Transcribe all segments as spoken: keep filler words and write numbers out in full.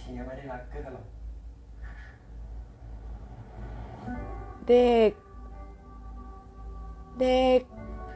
เฮียไม่ได้รักเกื้อหรอกเด็กเด็ก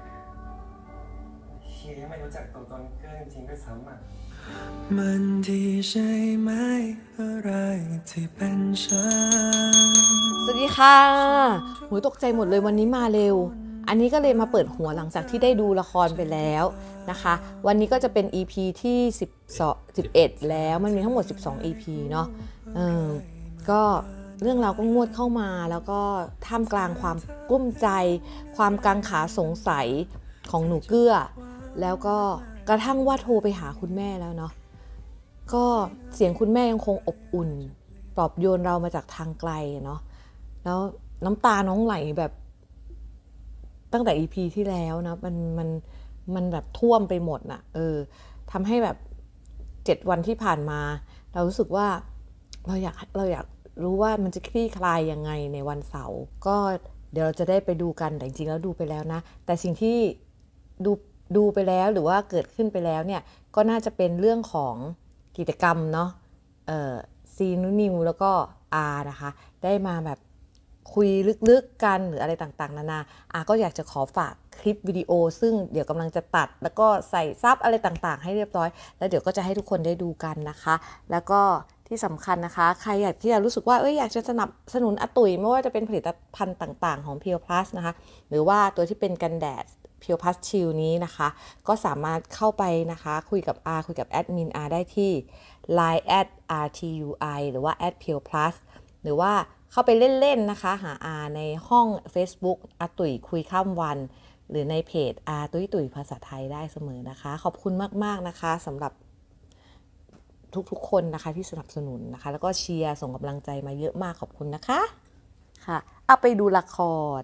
เฮียไม่รู้จักตัวตนเกื้อจริงๆด้วยซ้ำอ่ะมันดีใช่ไหมอะไรที่เป็นฉันสวัสดีค่ะหนูตกใจหมดเลยวันนี้มาเร็วอันนี้ก็เลยมาเปิดหัวหลังจากที่ได้ดูละครไปแล้วนะคะวันนี้ก็จะเป็น อี พี ที่สิบสอง สิบเอ็ดแล้วมันมีทั้งหมดสิบสอง อี พี เนาะเออก็เรื่องราวก็งวดเข้ามาแล้วก็ท่ามกลางความกลุ้มใจความกังขาสงสัยของหนูเกื้อแล้วก็กระทั่งว่าโทรไปหาคุณแม่แล้วเนาะก็เสียงคุณแม่ยังคงอบอุ่นปลอบโยนเรามาจากทางไกลเนาะแล้วน้ำตาน้องไหลแบบตั้งแต่ อี พี ที่แล้วนะมันมันมันแบบท่วมไปหมดน่ะเออทำให้แบบเจ็ดวันที่ผ่านมาเรารู้สึกว่าเราอยากเราอยากรู้ว่ามันจะคลี่คลายยังไงในวันเสาร์ก็เดี๋ยวเราจะได้ไปดูกันแต่จริงๆแล้วดูไปแล้วนะแต่สิ่งที่ดูดูไปแล้วหรือว่าเกิดขึ้นไปแล้วเนี่ยก็น่าจะเป็นเรื่องของกิจกรรมเนาะเอ่อซีนุนิวแล้วก็อานะคะได้มาแบบคุยลึกๆกันหรืออะไรต่างๆนานาอาก็อยากจะขอฝากคลิปวิดีโอซึ่งเดี๋ยวกำลังจะตัดแล้วก็ใส่ซับอะไรต่างๆให้เรียบร้อยแล้วเดี๋ยวก็จะให้ทุกคนได้ดูกันนะคะแล้วก็ที่สำคัญนะคะใครอยากที่จะรู้สึกว่าเอ้ยอยากจะสนับสนุนอาตุ๋ยไม่ว่าจะเป็นผลิตภัณฑ์ต่างๆของ Pure Plus นะคะหรือว่าตัวที่เป็นกันแดด Pure Plus Chill นี้นะคะก็สามารถเข้าไปนะคะคุยกับ R คุยกับแอดมิน R ได้ที่ ไลน์ แอท อาร์ ที ยู ไอ หรือว่า แอท Pure Plus หรือว่าเข้าไปเล่นๆนะคะหา R ในห้อง Facebook อาตุ๋ยคุยข้ามวันหรือในเพจ R ตุ้ยตุ๋ยภาษาไทยได้เสมอนะคะขอบคุณมากๆนะคะสำหรับทุกๆคนนะคะที่สนับสนุนนะคะแล้วก็เชียร์ส่งกำลังใจมาเยอะมากขอบคุณนะคะค่ะเอาไปดูละคร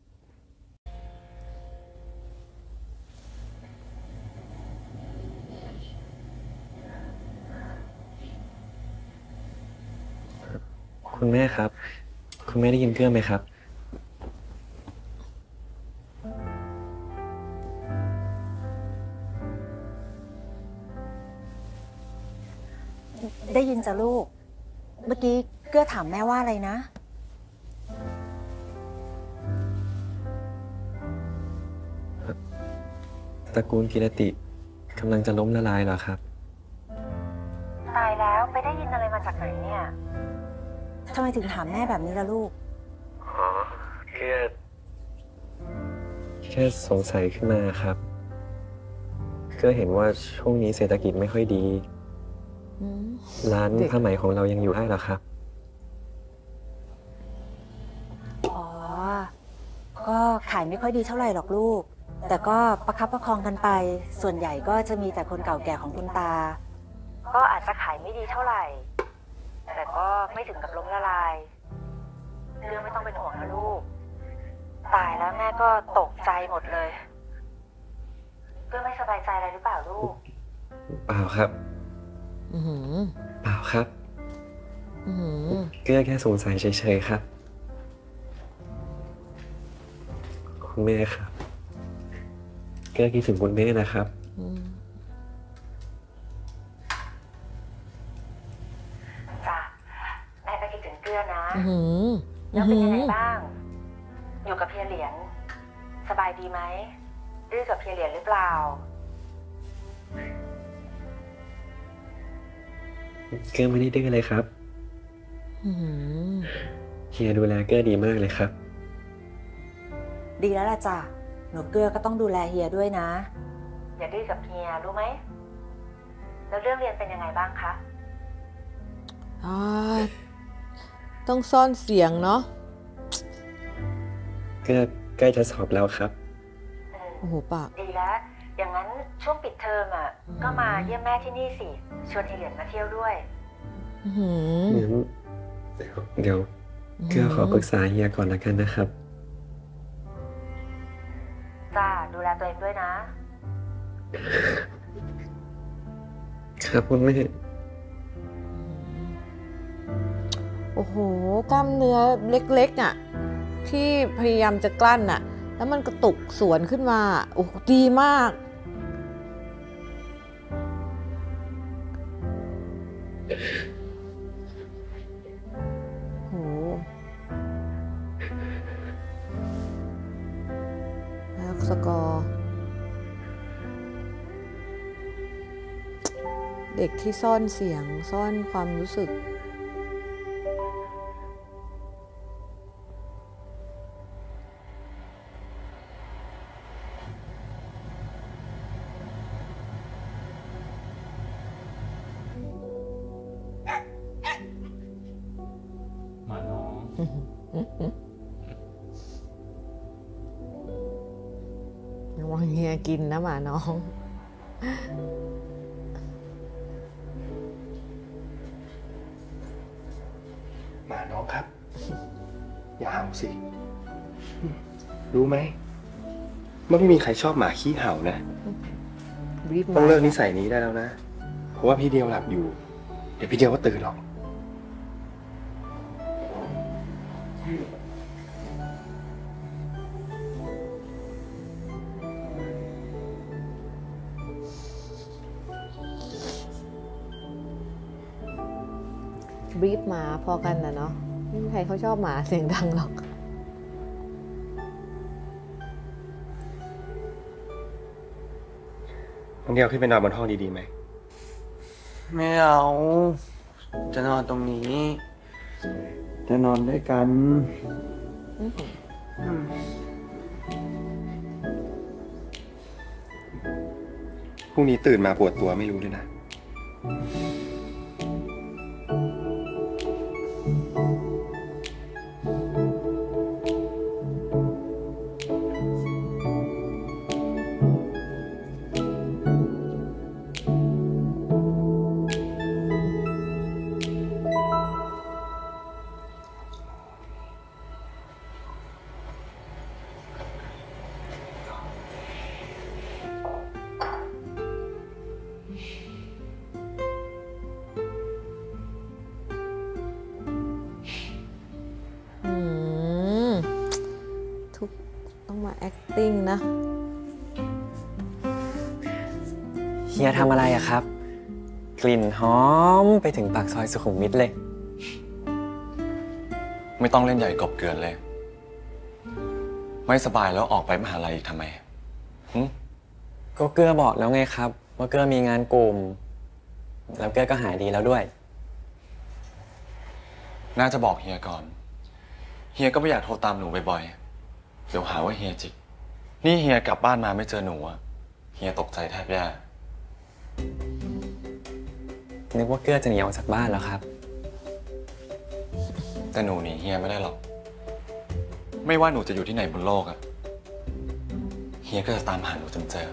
คุณแม่ครับคุณแม่ได้ยินเกื้อไหมครับได้ยินจ้ะลูกเมื่อกี้เกื้อถามแม่ว่าอะไรนะตระกูลกิรติกำลังจะล้มละลายเหรอครับตายแล้วไปได้ยินอะไรมาจากไหนเนี่ยทำไมถึงถามแม่แบบนี้ล่ะลูกอ๋อแค่แค่สงสัยขึ้นมาครับก็เห็นว่าช่วงนี้เศรษฐกิจไม่ค่อยดีร้านผ้าไหมของเรายังอยู่ได้หรอครับอ๋อก็ขายไม่ค่อยดีเท่าไหร่หรอกลูกแต่ก็ประคับประคองกันไปส่วนใหญ่ก็จะมีแต่คนเก่าแก่ของคุณตาก็อาจจะขายไม่ดีเท่าไหร่แต่ก็ไม่ถึงกับล้มละลายเรื่องไม่ต้องเป็นห่วงนะลูกตายแล้วแม่ก็ตกใจหมดเลยเพื่อไม่สบายใจอะไรหรือเปล่าลูกเปล่าครับเปล่าครับเกื้อแค่สงสัยเฉยๆครับคุณแม่ครับเกื้อคิดถึงคุณแม่นะครับจ้ะแม่ก็คิดถึงเกื้อนะแล้วเป็นยังไงบ้างอยู่กับเพียเหรียญสบายดีไหมดื้อกับเพียเหรียญหรือเปล่าเกื้อไม่ได้ดื้อเลยครับเฮียดูแลเกื้อดีมากเลยครับดีแล้วล่ะจ้ะหนูเกื้อก็ต้องดูแลเฮียด้วยนะอย่าดื้อกับเฮียรู้ไหมแล้วเรื่องเรียนเป็นยังไงบ้างคะต้องซ่อนเสียงเนาะเกื้อใกล้จะสอบแล้วครับโอ้โหปากดีแล้วอย่างนั้นช่วงปิดเทอมอ่ะก็มาเยี่ยมแม่ที่นี่สิชวนเฮียเหรียญมาเที่ยวด้วยเดี๋ยวเกื้อขอปรึกษาเฮียก่อนละกันนะครับจ้าดูแลตัวเองด้วยนะครับคุณแม่โอ้โหกล้ามเนื้อเล็กๆน่ะที่พยายามจะกลั้นน่ะแล้วมันกระตุกสวนขึ้นมาโอ้ดีมากเด็กที่ซ่อนเสียงซ่อนความรู้สึกมาน้องระวังเฮียกินนะหมาน้องหมาน้องครับ อย่าเห่าสิ รู้ไหมว่าไม่มีใครชอบหมาขี้เห่านะต้องเลิกนิสัยนี้ได้แล้วนะ เพราะว่าพี่เดียวหลับอยู่ เดี๋ยวพี่เดียวก็ตื่นหรอกบรีฟหมาพอกันนะเนาะไม่มีใครเขาชอบหมาเสียงดังหรอกน้องเดียวขึ้นไปนอนบนห้องดีๆไหมไม่เอา จะนอนตรงนี้ จะนอนด้วยกันพรุ่งนี้ตื่นมาปวดตัวไม่รู้ด้วยนะทุกต้องมา acting นะเฮียทำอะไรอะครับกลิ่นหอมไปถึงปากซอยสุขุมวิทเลยไม่ต้องเล่นใหญ่กบเกินเลยไม่สบายแล้วออกไปมหาลัยอีกทำไมก็เกื้อบอกแล้วไงครับว่าเกื้อมีงานกลุ่มแล้วเกื้อก็หายดีแล้วด้วยน่าจะบอกเฮียก่อนเฮียก็ไม่อยากโทรตามหนูบ่อยๆเดี๋ยวหาว่าเฮียจิกนี่เฮียกลับบ้านมาไม่เจอหนูอะเฮียตกใจแทบแย่นึกว่าเกื้อจะหนีออกจากบ้านแล้วครับแต่หนูหนีเฮียไม่ได้หรอกไม่ว่าหนูจะอยู่ที่ไหนบนโลกอะเฮียก็จะตามหาหนูจนเจอ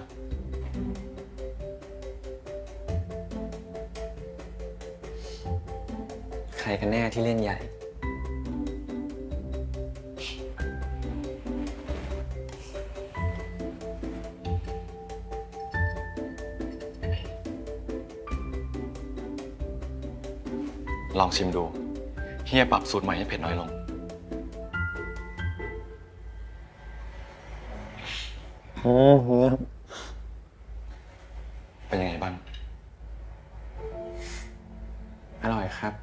ใครกันแน่ที่เล่นใหญ่ลองชิมดูเฮียปรับสูตรใหม่ให้เผ็ดน้อยลงเป็นยังไงบ้างอร่อยครับ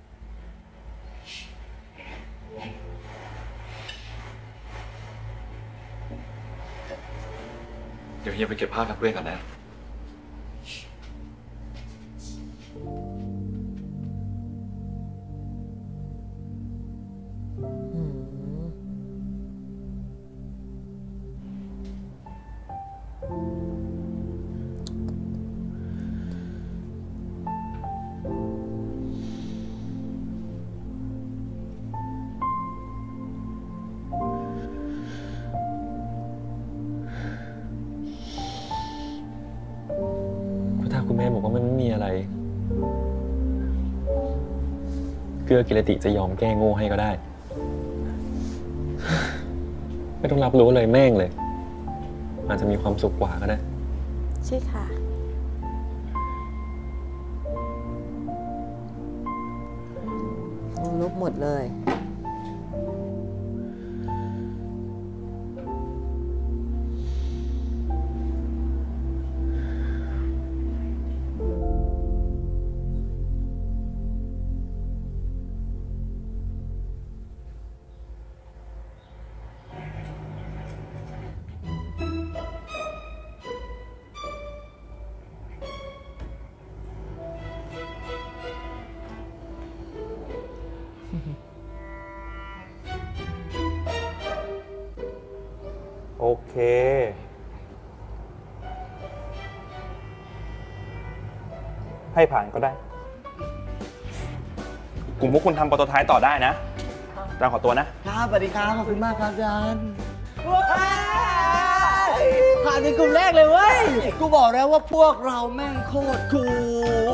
เดี๋ยวเฮียไปเก็บผ้ากับเพื่อนก่อนนะคุณแม่บอกว่ามันไม่มีอะไรเกื้อกิรติจะยอมแก้โง่ให้ก็ได้ไม่ต้องรับรู้เลยแม่งเลยอาจจะมีความสุขกว่าก็ได้ใช่ค่ะลบหมดเลยเคให้ผ่านก็ได้กลุ่มพวกคุณทำโปรโตไทป์ต่อได้นะอาจารย์ขอตัวนะครับสวัสดีครับขอบคุณมากครับอาจารย์ผ่านเป็นกลุ่มแรกเลยเว้ยกูบอกแล้วว่าพวกเราแม่งโคตรคูล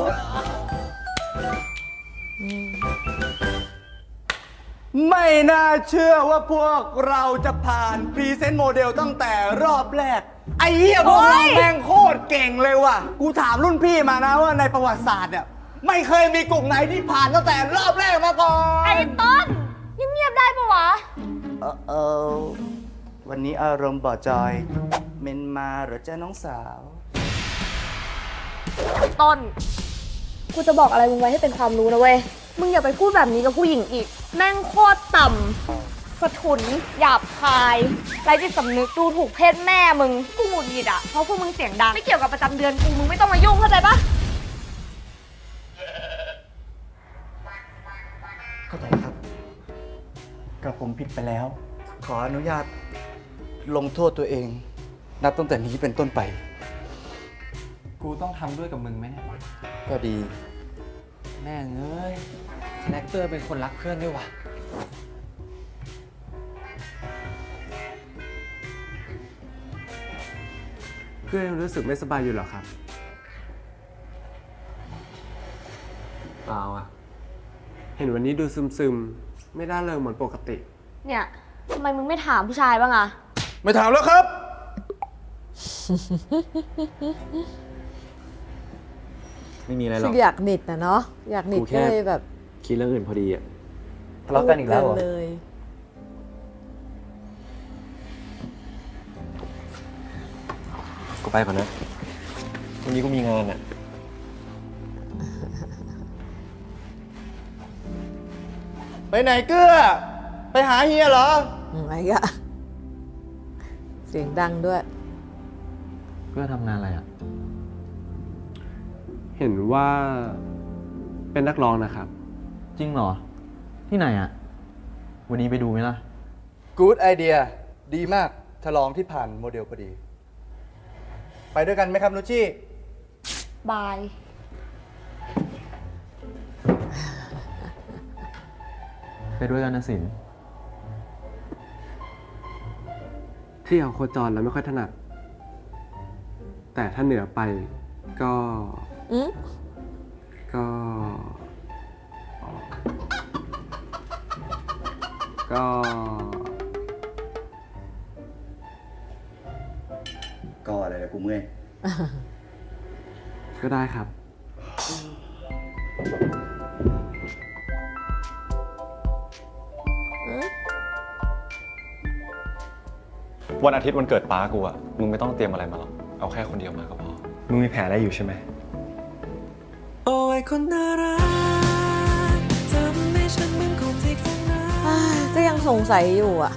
ไม่น่าเชื่อว่าพวกเราจะผ่านพรีเซนต์โมเดลตั้งแต่รอบแรกไอ้เหี้ยพวกเราแม่งโคตรเก่งเลยว่ะกูถามรุ่นพี่มานะว่าในประวัติศาสตร์เนี่ยไม่เคยมีกลุ่มไหนที่ผ่านตั้งแต่รอบแรกมาก่อนไอ้ต้นเงียบๆได้ปะวะเออเออวันนี้อารมณ์บ่จอยเมนมาเหรอจ้าน้องสาวต้นกูจะบอกอะไรมึงไว้ให้เป็นความรู้นะเว้ยมึงอย่าไปพูดแบบนี้กับผู้หญิงอีกแม่งโคตรต่ำสะทุนหยาบคายไร้จิตสำนึกดูถูกเพศแม่มึงกูหงุดหงิดอ่ะเพราะพวกมึงเสียงดังไม่เกี่ยวกับประจำเดือนกูมึงไม่ต้องมายุ่งเข้าใจปะขอโทษครับกระผมผิดไปแล้ว ขออนุญาตลงโทษตัวเองนับตั้งแต่นี้เป็นต้นไปกูต้องทำด้วยกับมึงไหมเนี่ยก็ดีแม่งเอ้ยคาแรคเตอร์เป็นคนรักเพื่อนด้วยวะเพื่อนรู้สึกไม่สบายอยู่หรอครับเปล่าอะเห็นวันนี้ดูซึมๆไม่ได้เลยเหมือนปกติเนี่ยทำไมมึงไม่ถามผู้ชายบ้างอะไม่ถามแล้วครับไม่มีอะไรหรอกอยากหนิดนะเนาะอยากหนิดก็เลยแบบคิดเรื่องอื่นพอดีอะทะเลาะกันอีกแล้วเหรอเลยกูไปก่อนนะวันนี้กูมีงานอะไปไหนเกื้อไปหาเฮียเหรออะไรอะเสียงดังด้วยเกื้อทำงานอะไรอะเห็นว่าเป็นนักร้องนะครับจริงเหรอที่ไหนอะวันนี้ไปดูไหมล่ะ Good idea ดีมากฉลองที่ผ่านโมเดลพอดีไปด้วยกันไหมครับนุชชี่บายไปด้วยกันนะสินที่เอาโคจรแล้วไม่ค่อยถนัดแต่ถ้าเหนือไปก็ก็ก็ก็อะไรนะกูเมื่อยก็ได้ครับวันอาทิตย์วันเกิดป้ากูอะมึงไม่ต้องเตรียมอะไรมาหรอกเอาแค่คนเดียวมาก็พอมึงมีแผลอะไรอยู่ใช่ไหมโอ้ยคนน่ารักทำให้ฉันเหมือนคนที่ข้างหน้าก็ยังสงสัยอยู่อะ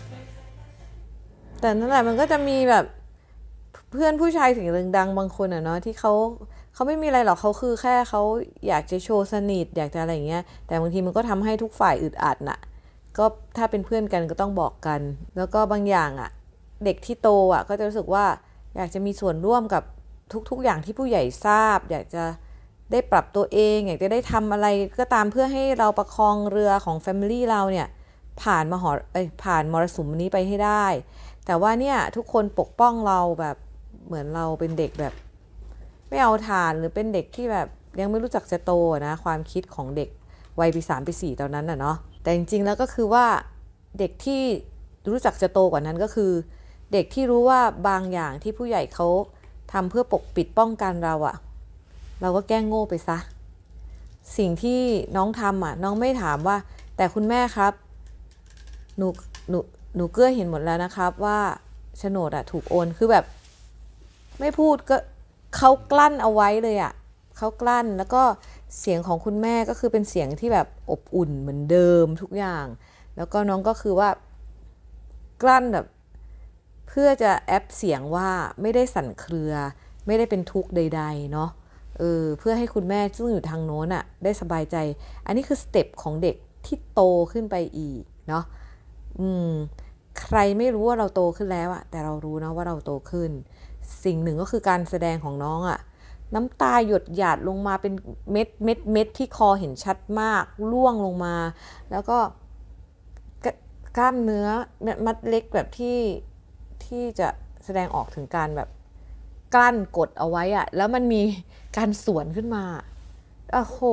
แต่นั่นแหละมันก็จะมีแบบเพื่อนผู้ชายถึงดังๆบางคนอะเนาะที่เขาเขาไม่มีอะไรหรอกเขาคือแค่เขาอยากจะโชว์สนิทอยากจะอะไรอย่างเงี้ยแต่บางทีมันก็ทำให้ทุกฝ่ายอึดอัดน่ะก็ถ้าเป็นเพื่อนกันก็ต้องบอกกันแล้วก็บางอย่างอะเด็กที่โตอ่ะก็จะรู้สึกว่าอยากจะมีส่วนร่วมกับทุกๆอย่างที่ผู้ใหญ่ทราบอยากจะได้ปรับตัวเองอยากจะได้ทำอะไรก็ตามเพื่อให้เราประคองเรือของ Family เราเนี่ยผ่านมหรเอ้ยผ่านมรสุมนี้ไปให้ได้แต่ว่าเนี่ยทุกคนปกป้องเราแบบเหมือนเราเป็นเด็กแบบไม่เอาทานหรือเป็นเด็กที่แบบยังไม่รู้จักจะโตนะความคิดของเด็กวัยปีสามปีสี่ตอนนั้นน่ะเนาะแต่จริงๆแล้วก็คือว่าเด็กที่รู้จักจะโตกว่านั้นก็คือเด็กที่รู้ว่าบางอย่างที่ผู้ใหญ่เขาทำเพื่อปกปิดป้องกันเราอะเราก็แกล้งโง่ไปซะสิ่งที่น้องทำอะน้องไม่ถามว่าแต่คุณแม่ครับหนูหนูหนูเกื้อเห็นหมดแล้วนะครับว่าโฉนดอะถูกโอนคือแบบไม่พูดก็เขากลั้นเอาไว้เลยอะเขากลั้นแล้วก็เสียงของคุณแม่ก็คือเป็นเสียงที่แบบอบอุ่นเหมือนเดิมทุกอย่างแล้วก็น้องก็คือว่ากลั้นแบบเพื่อจะแอปเสียงว่าไม่ได้สั่นเครือไม่ได้เป็นทุกข์ใดๆเนาะเออเพื่อให้คุณแม่ซึ่งอยู่ทางโน้นอะได้สบายใจอันนี้คือสเต็ปของเด็กที่โตขึ้นไปอีกเนาะอืมใครไม่รู้ว่าเราโตขึ้นแล้วอะแต่เรารู้นะว่าเราโตขึ้น สิ่งหนึ่งก็คือการแสดงของน้องอะน้ำตาหยดหยาดลงมาเป็นเม็ดเม็ดเม็ดที่คอเห็นชัดมากร่วงลงมาแล้วก็กล้ามเนื้อมัดเล็กแบบที่ที่จะแสดงออกถึงการแบบกลั้นกดเอาไว้อะแล้วมันมีการสวนขึ้นมาโอ้โห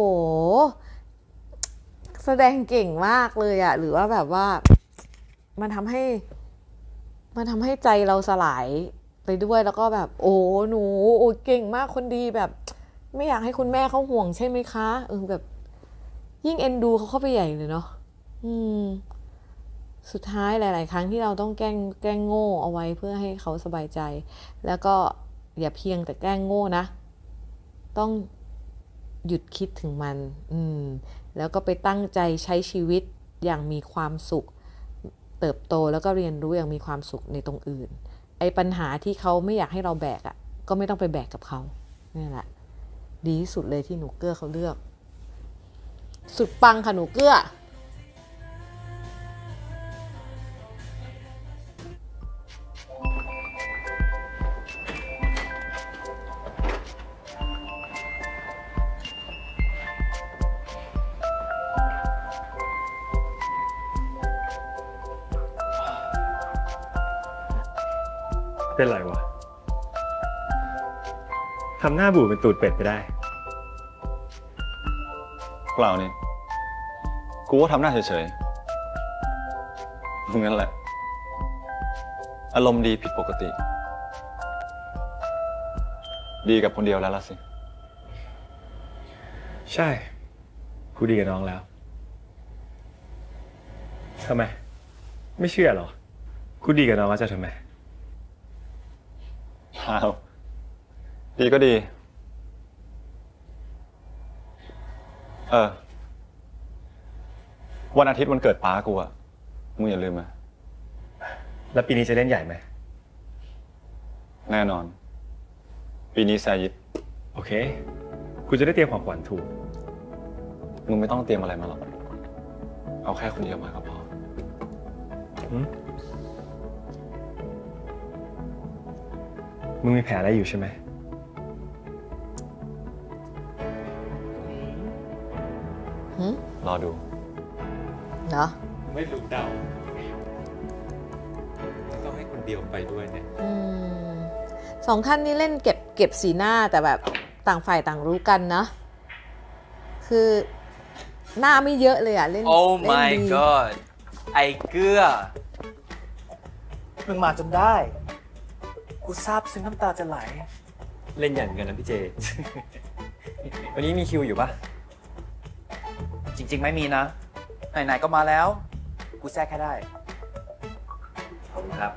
แสดงเก่งมากเลยอะหรือว่าแบบว่ามันทำให้มันทำให้ใจเราสลายไปด้วยแล้วก็แบบโอ้หนูโอ้เก่งมากคนดีแบบไม่อยากให้คุณแม่เขาห่วงใช่ไหมคะเออแบบยิ่งเอ็นดูเขาเข้าไปใหญ่เลยเนาะอืมสุดท้ายหลายๆครั้งที่เราต้องแกล้งแกล้งโง่เอาไว้เพื่อให้เขาสบายใจแล้วก็อย่าเพียงแต่แกล้งโง่นะต้องหยุดคิดถึงมันอืมแล้วก็ไปตั้งใจใช้ชีวิตอย่างมีความสุขเติบโตแล้วก็เรียนรู้อย่างมีความสุขในตรงอื่นไอ้ปัญหาที่เขาไม่อยากให้เราแบกอ่ะก็ไม่ต้องไปแบกกับเขานี่แหละดีที่สุดเลยที่หนูเกื้อเขาเลือกสุดปังค่ะหนูเกื้อเป็นไรวะทำหน้าบูดเป็นตูดเป็ดไปได้เปล่านี่กูก็ทำหน้าเฉยๆมึงนั่นแหละอารมณ์ดีผิดปกติดีกับคนเดียวแล้วล่ะสิใช่กูดีกับน้องแล้วทำไมไม่เชื่อหรอกูดีกับน้องแล้วจะทำไมอ้าวดีก็ดีเออวันอาทิตย์วันเกิดป้ากูอะมึงอย่าลืมนะแล้วปีนี้จะเล่นใหญ่ไหมแน่นอนปีนี้แซยิดโอเคกูจะได้เตรียมของขวัญถูกมึงไม่ต้องเตรียมอะไรมาหรอกเอาแค่คนเดียวมาก็พอมึงมีแผนอะไรอยู่ใช่ไหมรอดูเนาะไม่รู้เดาต้องให้คนเดียวไปด้วยเนี่ยสองท่านนี้เล่นเก็บเก็บสีหน้าแต่แบบต่างฝ่ายต่างรู้กันนะคือหน้าไม่เยอะเลยอะเล่น Oh my god ไอ้เกื้อมึงมาจนได้กูซาบซึ้งน้ำตาจะไหลเล่นใหญ่เหมือนกันนะพี่เจ วันนี้มีคิวอยู่ปะจริงๆไม่มีนะไหนๆก็มาแล้วกูแทรกแค่ได้ขอบคุณครับ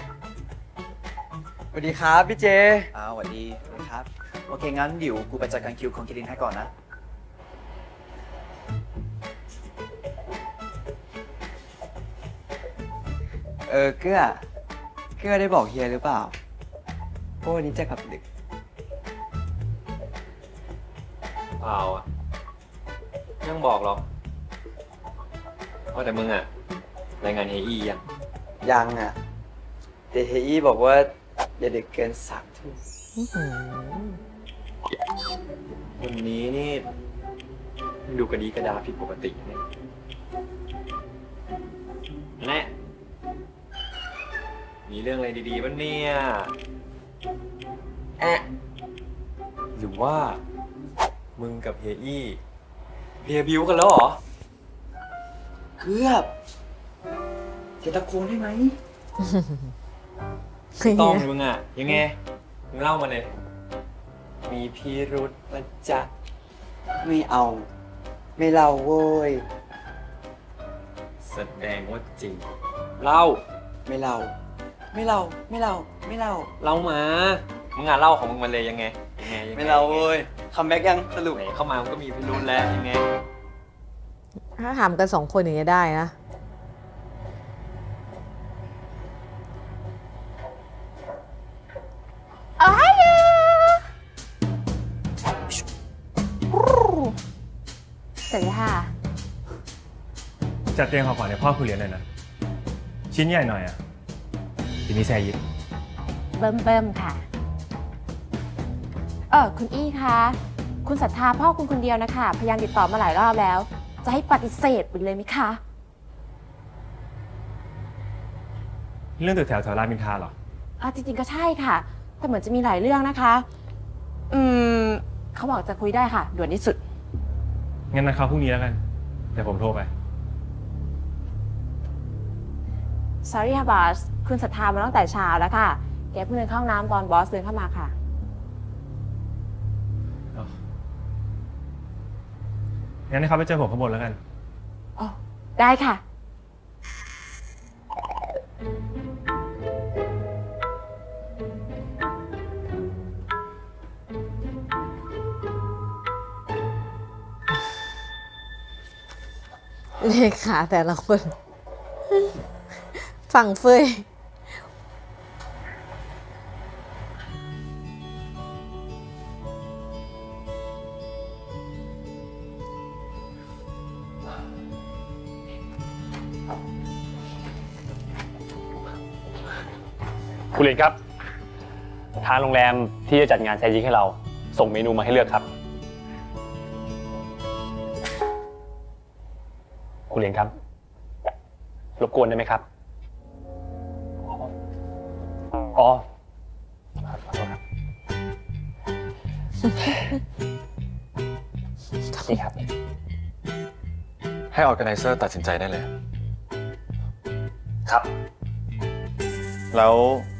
สวัสดีครับพี่เจอ้าวสวัสดีสวัสดีครับโอเคงั้นเดี๋ยวกูไปจัดการคิวของคิรินให้ก่อนนะเออเกื้อเกื้อได้บอกเฮียหรือเปล่าว่าวันนี้จะกลับดึกเปล่าอ่ะยังบอกหรอกว่าแต่มึงอ่ะรายงานเฮียอี้ยังยังอ่ะแต่เฮียอี้บอกว่าอย่าดึกเกินสามทุ่มวันนี้นี่ดูกระดีกระดาผิดปกติเนี่ยแน่มีเรื่องอะไรดีๆบ้างเนี่ยแอะหรือว่ามึงกับเฮียอี้เฮียบิวกันแล้วเหรอเกือบจะตะโกนได้ไหมต้องเลยมึงอ่ะยังไงมึงเล่ามาเลยมีพิรุธนะจ๊ะไม่เอาไม่เล่าโว้ยแสดงว่าจริงเล่าไม่เล่าไม่เล่าไม่เล่าไม่เล่าเล่ามามึงอ่ะเล่าของมึงมาเลยยังไงยังไงไม่เล่าเว้ยคัมแบ็กยังสรุปไหนเข้ามามันก็มีพิรุธแล้วยังไงถ้าถามกันสองคนอย่างนี้ได้นะโอ้ยสวัสดีค่ะจัดเตรียมของขวัญให้พ่อคุณเรียนเลยนะชิ้นใหญ่หน่อยอ่ะทีนี้แซยิดเบิ่มเบิ่มค่ะเออคุณอี้คะคุณศรัทธาพ่อคุณคนเดียวนะคะพยายามติดต่อมาหลายรอบแล้วจะให้ปฏิเสธไปเลยไหมคะเรื่องตึกแถวแถวรามอินทราเหรออ่ะจริงๆก็ใช่ค่ะแต่เหมือนจะมีหลายเรื่องนะคะอืมเขาบอกจะคุยได้ค่ะด่วนที่สุดงั้นนะครับพรุ่งนี้แล้วกันเดี๋ยวผมโทรไป sorry ค่ะบอสคุณศรัทธามาตั้งแต่เช้าแล้วค่ะแกเพิ่งเดินเข้าห้องน้ำตอนบอสเดินเข้ามาค่ะงั้นให้เขาไปเจอผมข้างบนแล้วกันอ๋อได้ค่ะเลขาแต่ละคนฝั่งเฟยคุณลินครับทางโรงแรมที่จะจัดงานแซยิกให้เราส่งเมนูมาให้เลือกครับคุณลินครับรบกวนได้ไหมครับอ๋อขอโทษครับนี่ครับให้ออร์แกไนเซอร์ตัดสินใจได้เลยครับแล้ว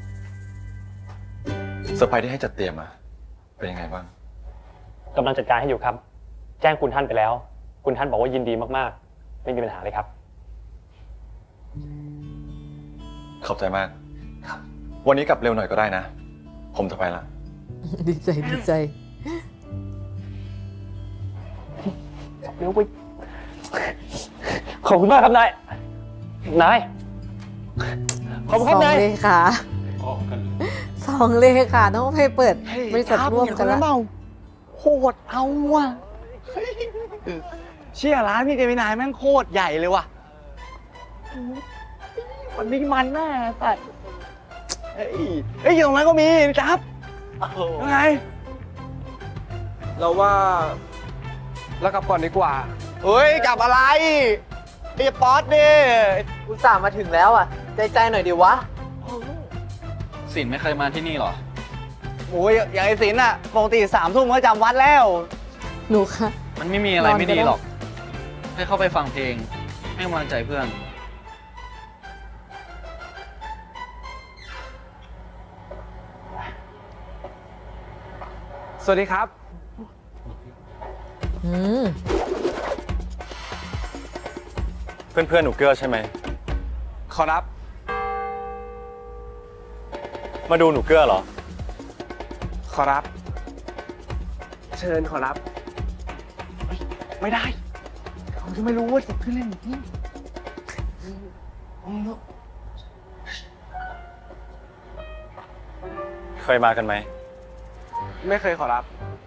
เซอร์ไพรส์ที่ให้จัดเตรียมมาเป็นยังไงบ้างกำลังจัดการให้อยู่ครับแจ้งคุณท่านไปแล้วคุณท่านบอกว่ายินดีมากๆไม่มีปัญหาเลยครับขอบใจมากครับวันนี้กลับเร็วหน่อยก็ได้นะผมจะไปละดีใจดีใจเร็วไปขอบคุณมากครับนายนายขอบคุณครับนายสองเลขาสองเลขาต้องไปเปิดบริษัทร่วมกันแล้วโคตรเอาว่ะเชี่ยร้านพี่เจมินายแม่งโคตรใหญ่เลยว่ะวันนี้มันแน่แต่เฮ้ยเฮ้ยอยู่ตรงนั้นก็มีจับยังไงเราว่าเรากลับก่อนดีกว่าเฮ้ยกลับอะไรไอ้ป๊อตดิอุตส่าห์มาถึงแล้วอ่ะใจใจหน่อยดิวะสินไม่เคยมาที่นี่หรอโอ้ยอย่างไอ้สินอ่ะปกติสามทุ่มก็จำวัดแล้วหนูค่ะมันไม่มีอะไรไม่ดีหรอกให้เข้าไปฟังเพลงให้กำลังใจเพื่อนสวัสดีครับอืมเพื่อนๆหนูเกื้อใช่ไหมขอรับมาดูหนูเกื้อเหรอขอรับเชิญขอรับไม่ได้เขาจะไม่รู้ว่าจะขึ้นเล่นอย่างนี้เคยมากันไหมไม่เคยขอรับ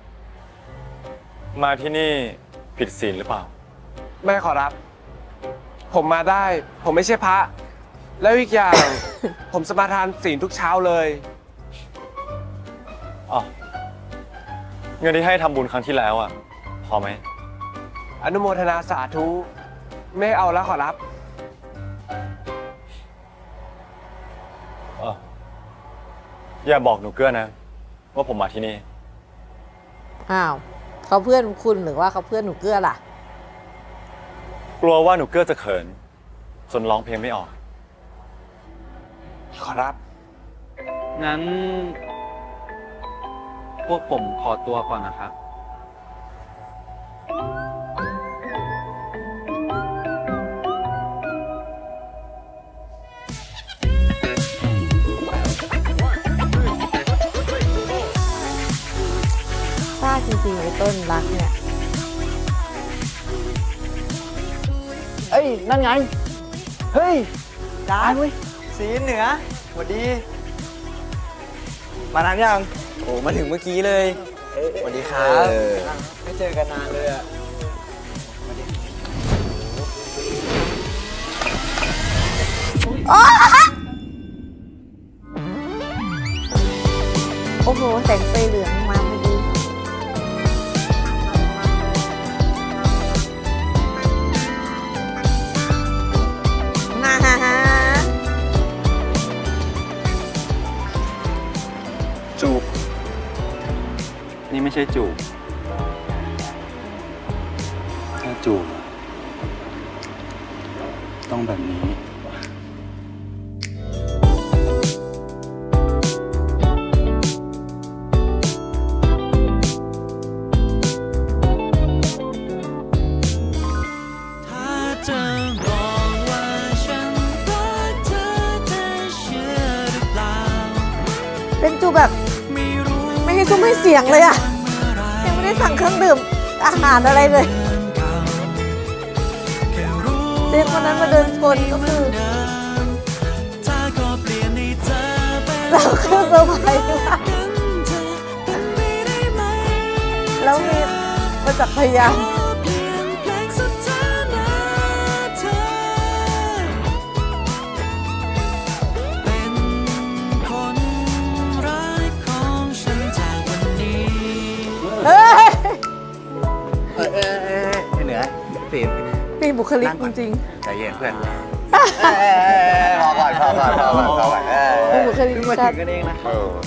มาที่นี่ผิดศีลหรือเปล่าไม่ขอรับผมมาได้ผมไม่ใช่พระแล้วอีกอย่าง ผมสมาทานศีลทุกเช้าเลยอ๋อเงินที่ให้ทำบุญครั้งที่แล้วอ่ะพอไหมอนุโมทนาสาธุไม่เอาแล้วขอรับอ๋ออย่าบอกหนูเกื้อนะว่าผมมาที่นี่อ้าวเขาเพื่อนคุณหรือว่าเขาเพื่อนหนูเกื้อล่ะกลัวว่าหนูเกื้อจะเขินจนร้องเพลงไม่ออกขอรับงั้นพวกผมขอตัวก่อนนะครับซ่าจริงๆไอ้ต้นรักเนี่ยเอ้ยนั่นไงเฮ้ยจานเว้ยสีเหนือสวัสดีมานานยังโอ้มาถึงเมื่อกี้เลยสวัสดีครับไม่เจอกันนานเลยอ่ะช่จูบถ้าจูบต้องแบบนี้เป็นจูแบบไม่ให้ซุ้มให้เสียงเลยอ่ะยังไม่ได้สั่งเครื่องดื่มอาหารอะไรเลยเด็กคนนั้นมาเดินชนก็คือเราคือเซอร์ไพรส์มากแล้วมีมาจากพยายามเฮ้ยเออเออเออเหนือฟิล์มมีบุคลิกจริงๆใจเย็นเพื่อนพอก่อนพอก่อนพอก่อนพอก่อนมีบุคลิกมาถึงกันเองนะ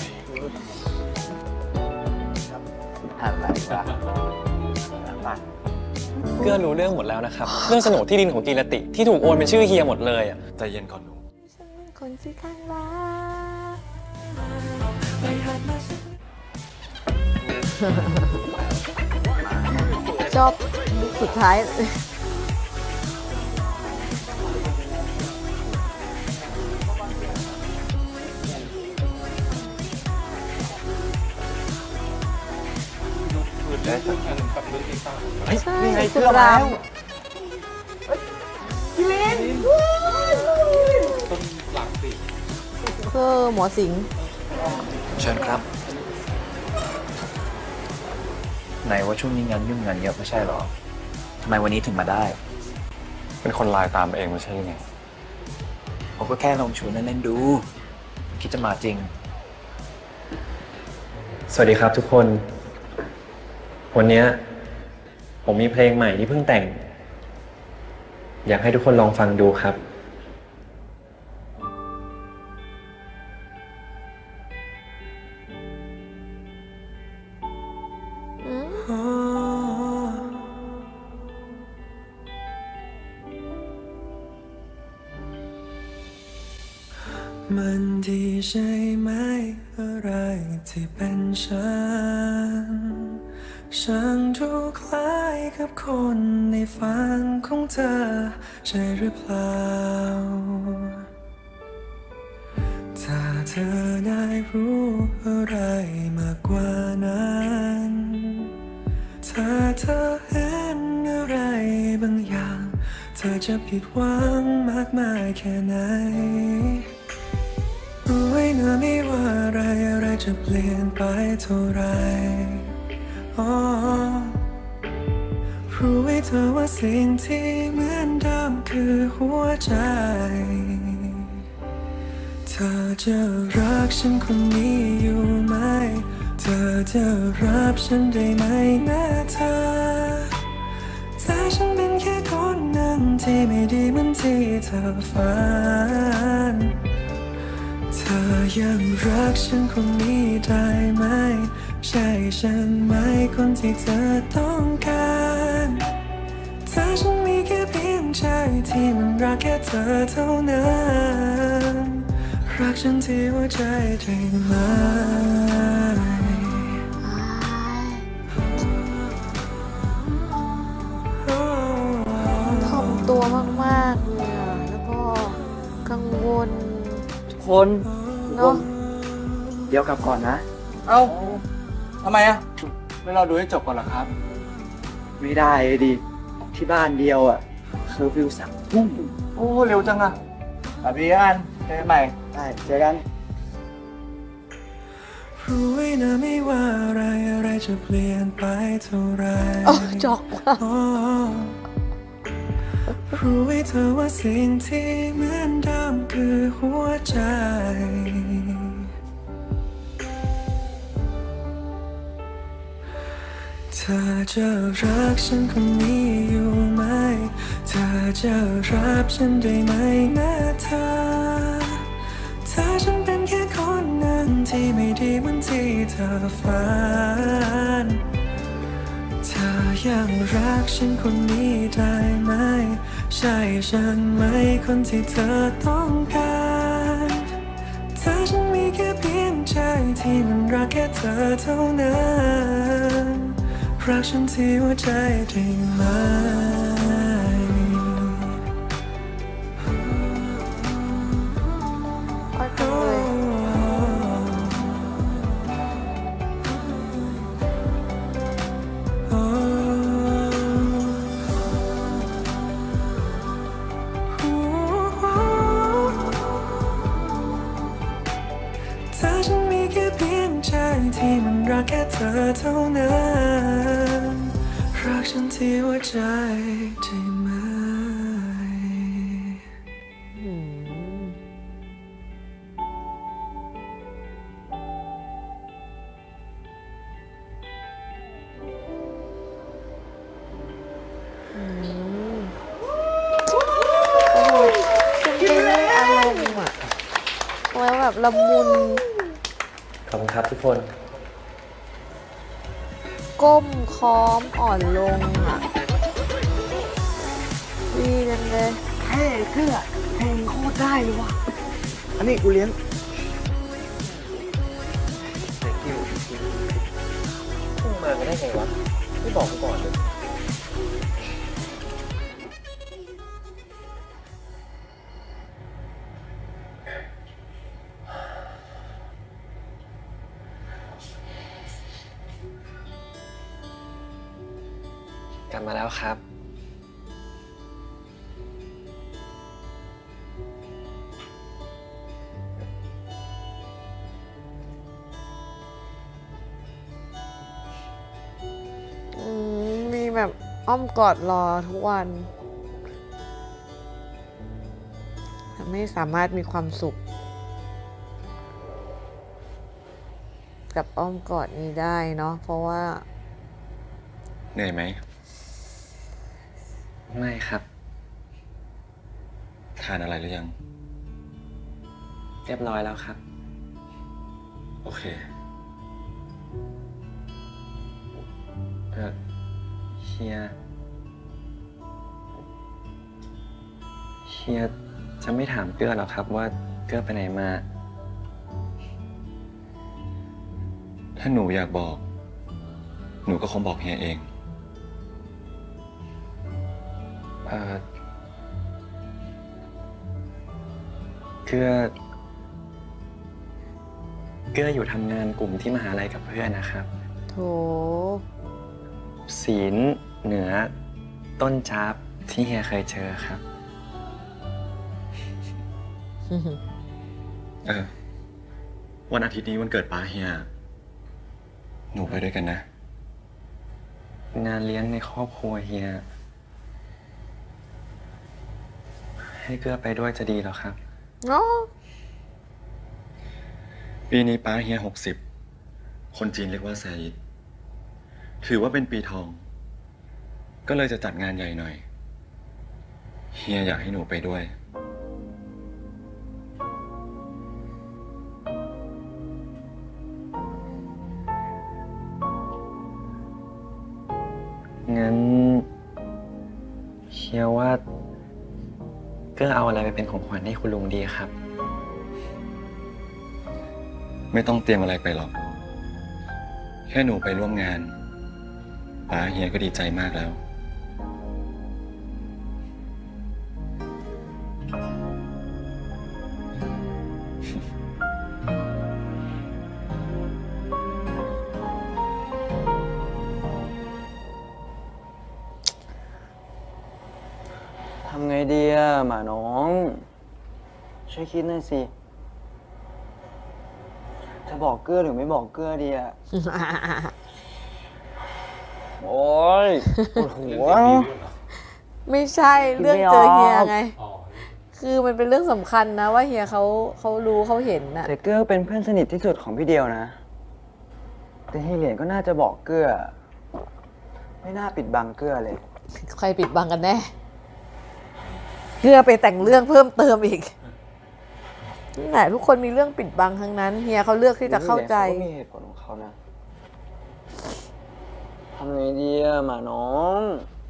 อะไรวะเกื้อรู้เรื่องหมดแล้วนะครับ เรื่องโฉนดที่ดินของกีรติที่ถูกโอนเป็นชื่อเฮียหมดเลยอ่ะใจเย็นก่อนหนูคนที่ข้างรักชอบสุดท้ายใช่นี่ไงเกลือแล้วกิเลนต้นหลังสิเพื่อหมอสิงเชิญครับไหนว่าช่วงนี้งานยุ่งงานเยอะไม่ใช่หรอทำไมวันนี้ถึงมาได้เป็นคนไลน์ตามเองไม่ใช่ยังไงผมก็แค่ลองชวนเล่นๆดูคิดจะมาจริงสวัสดีครับทุกคนวันนี้ผมมีเพลงใหม่ที่เพิ่งแต่งอยากให้ทุกคนลองฟังดูครับมันดีใช่ไหมอะไรที่เป็นฉันฉันดูคล้ายกับคนในฝันของเธอใช่หรือเปล่าถ้าเธอได้รู้อะไรมากกว่านั้นถ้าเธอเห็นอะไรบางอย่างเธอจะผิดหวังมากมายแค่ไหนรู้ไว้นะไม่ว่าอะไรอะไรจะเปลี่ยนไปเท่าไรรู้ไว้เธอว่าสิ่งที่เหมือนเดิมคือหัวใจเธอจะรักฉันคนนี้อยู่ไหมเธอจะรับฉันได้ไหมนะเธอแต่ฉันเป็นแค่คนหนึ่งที่ไม่ดีเหมือนที่เธอฝันเธอยังรักฉันคนนี้ได้ไหมใช่ฉันไหมคนที่เธอต้องการถ้าฉันมีแค่เพียงใจที่มันรักแค่เธอเท่านั้นรักฉันที่หัวใจได้ไหมถ่อมตัวมากๆเลยอ่ะแล้วก็กังวลทุกคนเนาะเดี๋ยวกลับก่อนนะเอ้าทำไมอ่ะไม่รอดูให้จบก่อนหรอครับไม่ได้ดิที่บ้านเดียวอ่ะเคอร์ฟิวสั่งทุ่มโอ้เร็วจังอ่ะแบบนี้กันเจอกันใหม่ได้เจอกันรู้ไว้นะไม่ว่าอะไรอะไรจะเปลี่ยนไปเท่าไรโอ้จอกว่ะรู้ไว้เธอว่าสิ่งที่เหมือนเดิมคือหัวใจเธอจะรักฉันคนนี้อยู่ไหมเธอจะรับฉันได้ไหมนะเธอถ้าฉันเป็นแค่คนหนึ่งทที่ไม่ดีเหมือนที่เธอฝันเธอยังรักฉันคนนี้ได้ไหมใช่ฉันไหมคนที่เธอต้องการถ้าฉันมีแค่เพียงใจที่มันรักแค่เธอเท่านั้นรักฉันที่หัวใจได้ไหมที่มันรักแค่เธอเท่านั้นรักฉันที่หัวใจได้ไหมจริงๆเลยอารมณ์อ่ะโอ้ยแบบละมุนขอบคุณครับทุกคนก้มค้อมอ่อนลงอ่ะดีจังเลยเฮ้เกื้อเพลงโคตรได้เลยว่ะอันนี้กูเลี้ยงพุ่งมาไม่ได้ไงวะไม่บอกกูก่อนเลยกลับมาแล้วครับมีแบบอ้อมกอดรอทุกวันไม่สามารถมีความสุขกับอ้อมกอดนี้ได้เนาะเพราะว่าเหนื่อยไหมไม่ครับทานอะไรหรือยังเรียบร้อยแล้วครับโอเคเออเฮียเฮียจะไม่ถามเกื้อหรอครับว่าเกื้อไปไหนมาถ้าหนูอยากบอกหนูก็คงบอกเฮียเองเออเกื้อเกื้ออยู่ทำงานกลุ่มที่มหาลัยกับเพื่อนนะครับโถศีลเหนือต้นจับที่เฮียเคยเจอครับเออวันอาทิตย์นี้วันเกิดป้าเฮียหนูไปด้วยกันนะงานเลี้ยงในครอบครัวเฮียให้เกื้อไปด้วยจะดีหรอครับอ๋อปีนี้ป้าเฮียหกสิบคนจีนเรียกว่าแซยิดถือว่าเป็นปีทองก็เลยจะจัดงานใหญ่หน่อยเฮียอยากให้หนูไปด้วยงั้นเฮียว่าเกื้อเอาอะไรไปเป็นของขวัญให้คุณลุงดีครับไม่ต้องเตรียมอะไรไปหรอกแค่หนูไปร่วมงานป้าเฮียก็ดีใจมากแล้วทำไงดีอะหมาน้องช่วยคิดหน่อยสิจะบอกเกื้อหรือไม่บอกเกื้อดีอะโอ้ยปวดหัวไม่ใช่เรื่องเจอเฮียไงคือมันเป็นเรื่องสำคัญนะว่าเฮียเขาเขารู้เขาเห็นน่ะแต่เกื้อเป็นเพื่อนสนิทที่สุดของพี่เดียวนะแต่เฮียเหรียญก็น่าจะบอกเกื้อไม่น่าปิดบังเกื้อเลยใครปิดบังกันแน่เกื้อไปแต่งเรื่องเพิ่มเติมอีกนี่แหละทุกคนมีเรื่องปิดบังทั้งนั้นเฮียเขาเลือกที่จะเข้าใจเขาก็มีเหตุผลของเขานะทำไงดีอะหมาน้อง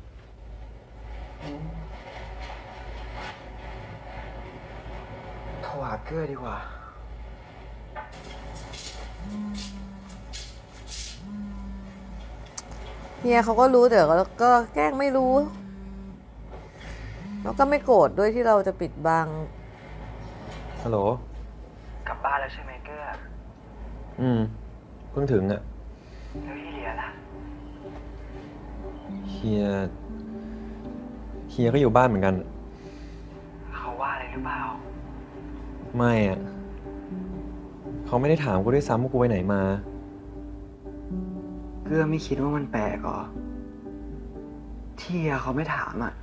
โทรหาเกื้อดีกว่าเฮียเขาก็รู้แต่ก็แกล้งไม่รู้แล้วก็ไม่โกรธด้วยที่เราจะปิดบังฮัลโหลกลับบ้านแล้วใช่ไหมเกื้ออืมเพิ่งถึงอะแล้วพี่เหลียล่ะเฮียเฮียก็อยู่บ้านเหมือนกันเขาว่าอะไรหรือเปล่าไม่อะเขาไม่ได้ถามกูด้วยซ้ำว่ากูไปไหนมาเกื้อไม่คิดว่ามันแปลกหรอที่เฮียเขาไม่ถามอ่ะ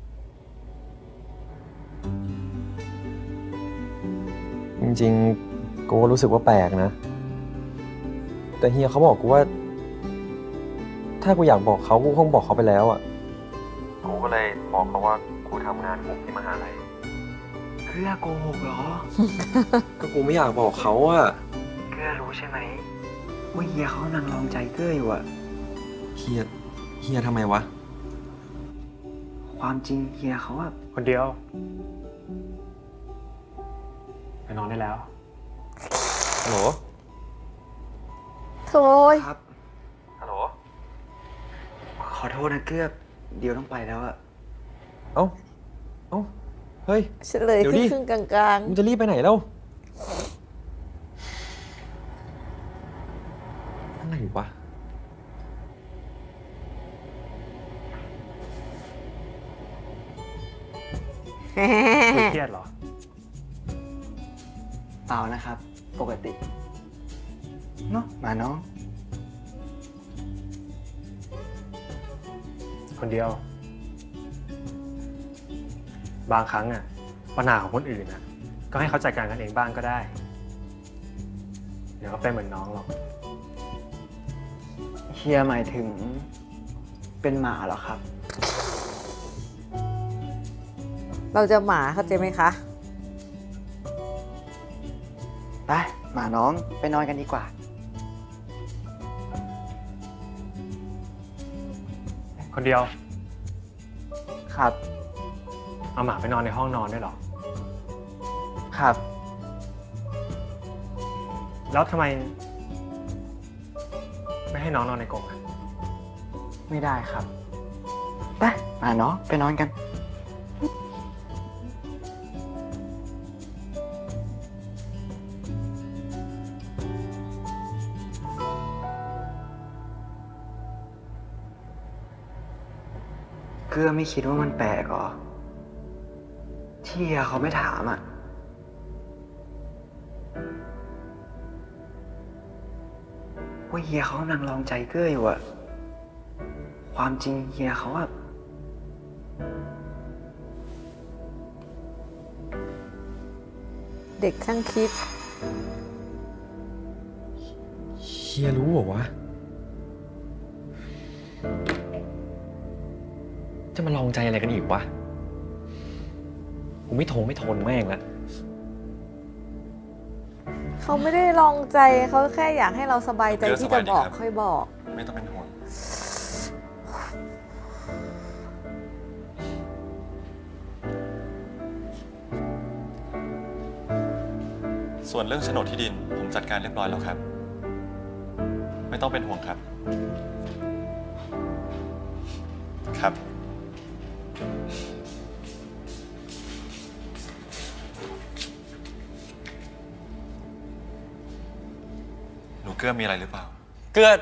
จริงๆกูก็รู้สึกว่าแปลกนะแต่เฮียเขาบอกกูว่าถ้ากูอยากบอกเขากูคงบอกเขาไปแล้วอ่ะกูก็เลยบอกเขาว่ากูทำงานกลุ่มที่มหาลัยเกื้อโกหกเหรอก็กูไม่อยากบอกเขาอ่ะเกื้อรู้ใช่ไหมว่าเฮียเขานั่งลองใจเกื้ออยู่อ่ะเฮียเฮียทำไมวะความจริงเฮียเขาอะคนเดียวไปนอนได้แล้วฮัลโหลโถ่ครับฮัลโหลขอโทษนะเกื้อเดี๋ยวต้องไปแล้วอะเอ้าเอ้าเฮ้ยเฉลยครึ่งกลางๆมึงจะรีบไปไหนแล้วอะไรวะเครียดเหรอเปล่านะครับปกติเนาะมาน้องคนเดียวบางครั้งอ่ะปัญหาของคนอื่นอ่ะก็ให้เขาจัดการกันเองบ้างก็ได้เดี๋ยวก็เป็นเหมือนน้องหรอกเฮียหมายถึงเป็นหมาเหรอครับเราจะหมาเข้าใจไหมคะไปหมาน้องไปนอนกันดีกว่าคนเดียวครับเอาหมาไปนอนในห้องนอนได้หรอครับแล้วทำไมไม่ให้น้องนอนในกรงอ่ะไม่ได้ครับไปหมาน้องไปนอนกันเกื้อไม่คิดว่ามันแปลกหรอที่เฮียเขาไม่ถามอ่ะว่าเฮียเขากำลังลองใจเกื้ออยู่อ่ะความจริงเฮียเขาอ่ะเด็กช่างคิดเฮียรู้เหรอวะจะมาลองใจอะไรกันอีกวะกูไม่โทรไม่ทนแม่งละเขาไม่ได้ลองใจเขาแค่อยากให้เราสบายใจที่จะบอกค่อยบอกไม่ต้องเป็นห่วงส่วนเรื่องโฉนดที่ดินผมจัดการเรียบร้อยแล้วครับไม่ต้องเป็นห่วงครับครับหนูเกื้อมีอะไรหรือเปล่าเกื้อ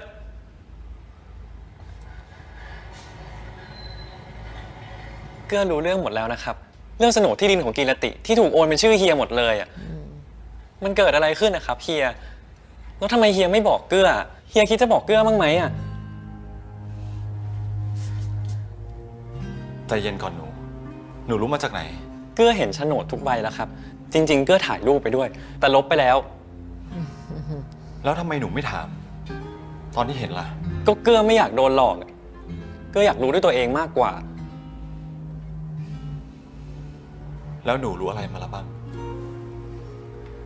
เกื้อรู้เรื่องหมดแล้วนะครับเรื่องโฉนดที่ดินของกีรติที่ถูกโอนเป็นชื่อเฮียหมดเลยอ่ะมันเกิดอะไรขึ้นนะครับเฮียแล้วทำไมเฮียไม่บอกเกื้อเฮียคิดจะบอกเกื้อบ้างไหมอ่ะใจเย็นก่อนหนูหนูรู้มาจากไหนเกื้อเห็นโฉนดทุกใบแล้วครับจริงๆเกื้อถ่ายรูปไปด้วยแต่ลบไปแล้วแล้วทำไมหนูไม่ถามตอนที่เห็นล่ะก็เกื้อไม่อยากโดนหลอกเกื้ออยากรู้ด้วยตัวเองมากกว่าแล้วหนูรู้อะไรมาแล้วบ้าง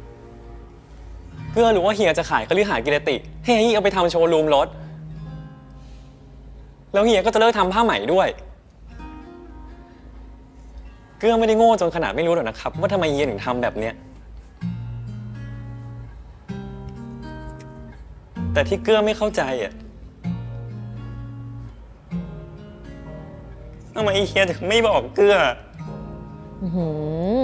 เกื้อรู้ว่าเฮียจะขายคฤหาสน์กิรติให้เฮียเอาไปทำโชว์รูมรถแล้วเฮียก็จะเลิกทำผ้าไหมด้วยเกื้อไม่ได้โง่จนขนาดไม่รู้หรอกนะครับว่าทำไมเฮียถึงทำแบบเนี้ยแต่ที่เกื้อไม่เข้าใจอ่ะทำไมเฮียถึงไม่บอกเกื้ออื้อหือ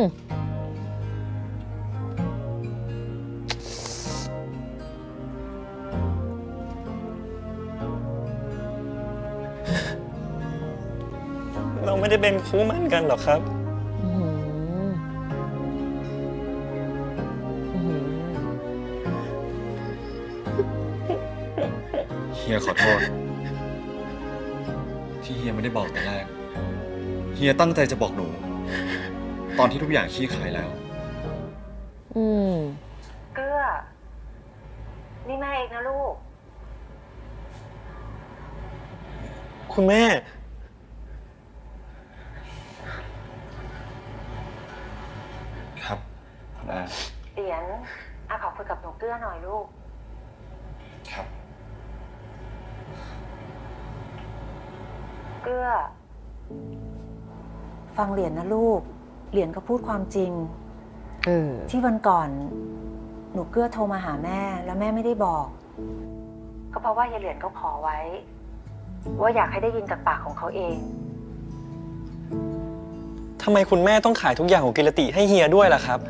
เราไม่ได้เป็นคู่มั่นกันหรอกครับเฮียขอโทษที่เฮียไม่ได้บอกแต่แรกเฮียตั้งใจจะบอกหนูตอนที่ทุกอย่างคลี่คลายแล้วอืมเกื้อนี่แม่เองนะลูกคุณแม่ครับคุณอาเหรียญอาขอคุยกับหนูเกื้อหน่อยลูกครับเกื้อฟังเหรียญนะลูกเหรียญก็พูดความจริงเออที่วันก่อนหนูเกื้อโทรมาหาแม่แล้วแม่ไม่ได้บอกก็เพราะว่าเฮียเหรียญเขาขอไว้ว่าอยากให้ได้ยินจากปากของเขาเองทำไมคุณแม่ต้องขายทุกอย่างของกิรติให้เฮียด้วยล่ะครับ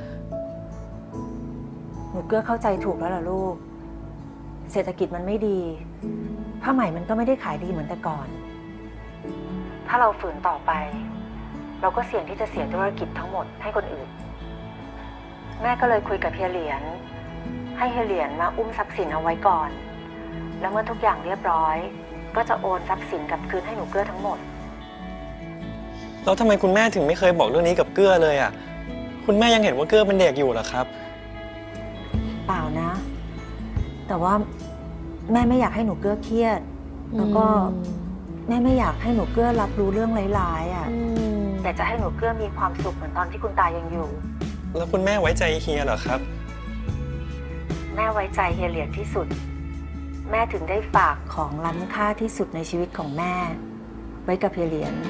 หนูเกื้อเข้าใจถูกแล้วล่ะลูกเศรษฐกิจมันไม่ดีผ้าไหมมันก็ไม่ได้ขายดีเหมือนแต่ก่อนถ้าเราฝืนต่อไปเราก็เสี่ยงที่จะเสียธุรกิจทั้งหมดให้คนอื่นแม่ก็เลยคุยกับเฮียเหรียญให้เฮียเหรียญมาอุ้มทรัพย์สินเอาไว้ก่อนแล้วเมื่อทุกอย่างเรียบร้อยก็จะโอนทรัพย์สินกลับคืนให้หนูเกื้อทั้งหมดแล้วทำไมคุณแม่ถึงไม่เคยบอกเรื่องนี้กับเกื้อเลยอ่ะคุณแม่ยังเห็นว่าเกื้อเป็นเด็กอยู่เหรอครับเปล่านะแต่ว่าแม่ไม่อยากให้หนูเกื้อเครียดแล้วก็แม่ไม่อยากให้หนูเกื้อรับรู้เรื่องร้ายๆอ่ะแต่จะให้หนูเกื้อมีความสุขเหมือนตอนที่คุณตายังอยู่แล้วคุณแม่ไว้ใจเฮียเหรอครับแม่ไว้ใจเฮียเหรียญที่สุดแม่ถึงได้ฝากของล้ำค่าที่สุดในชีวิตของแม่ไว้กับเฮียเหรียญ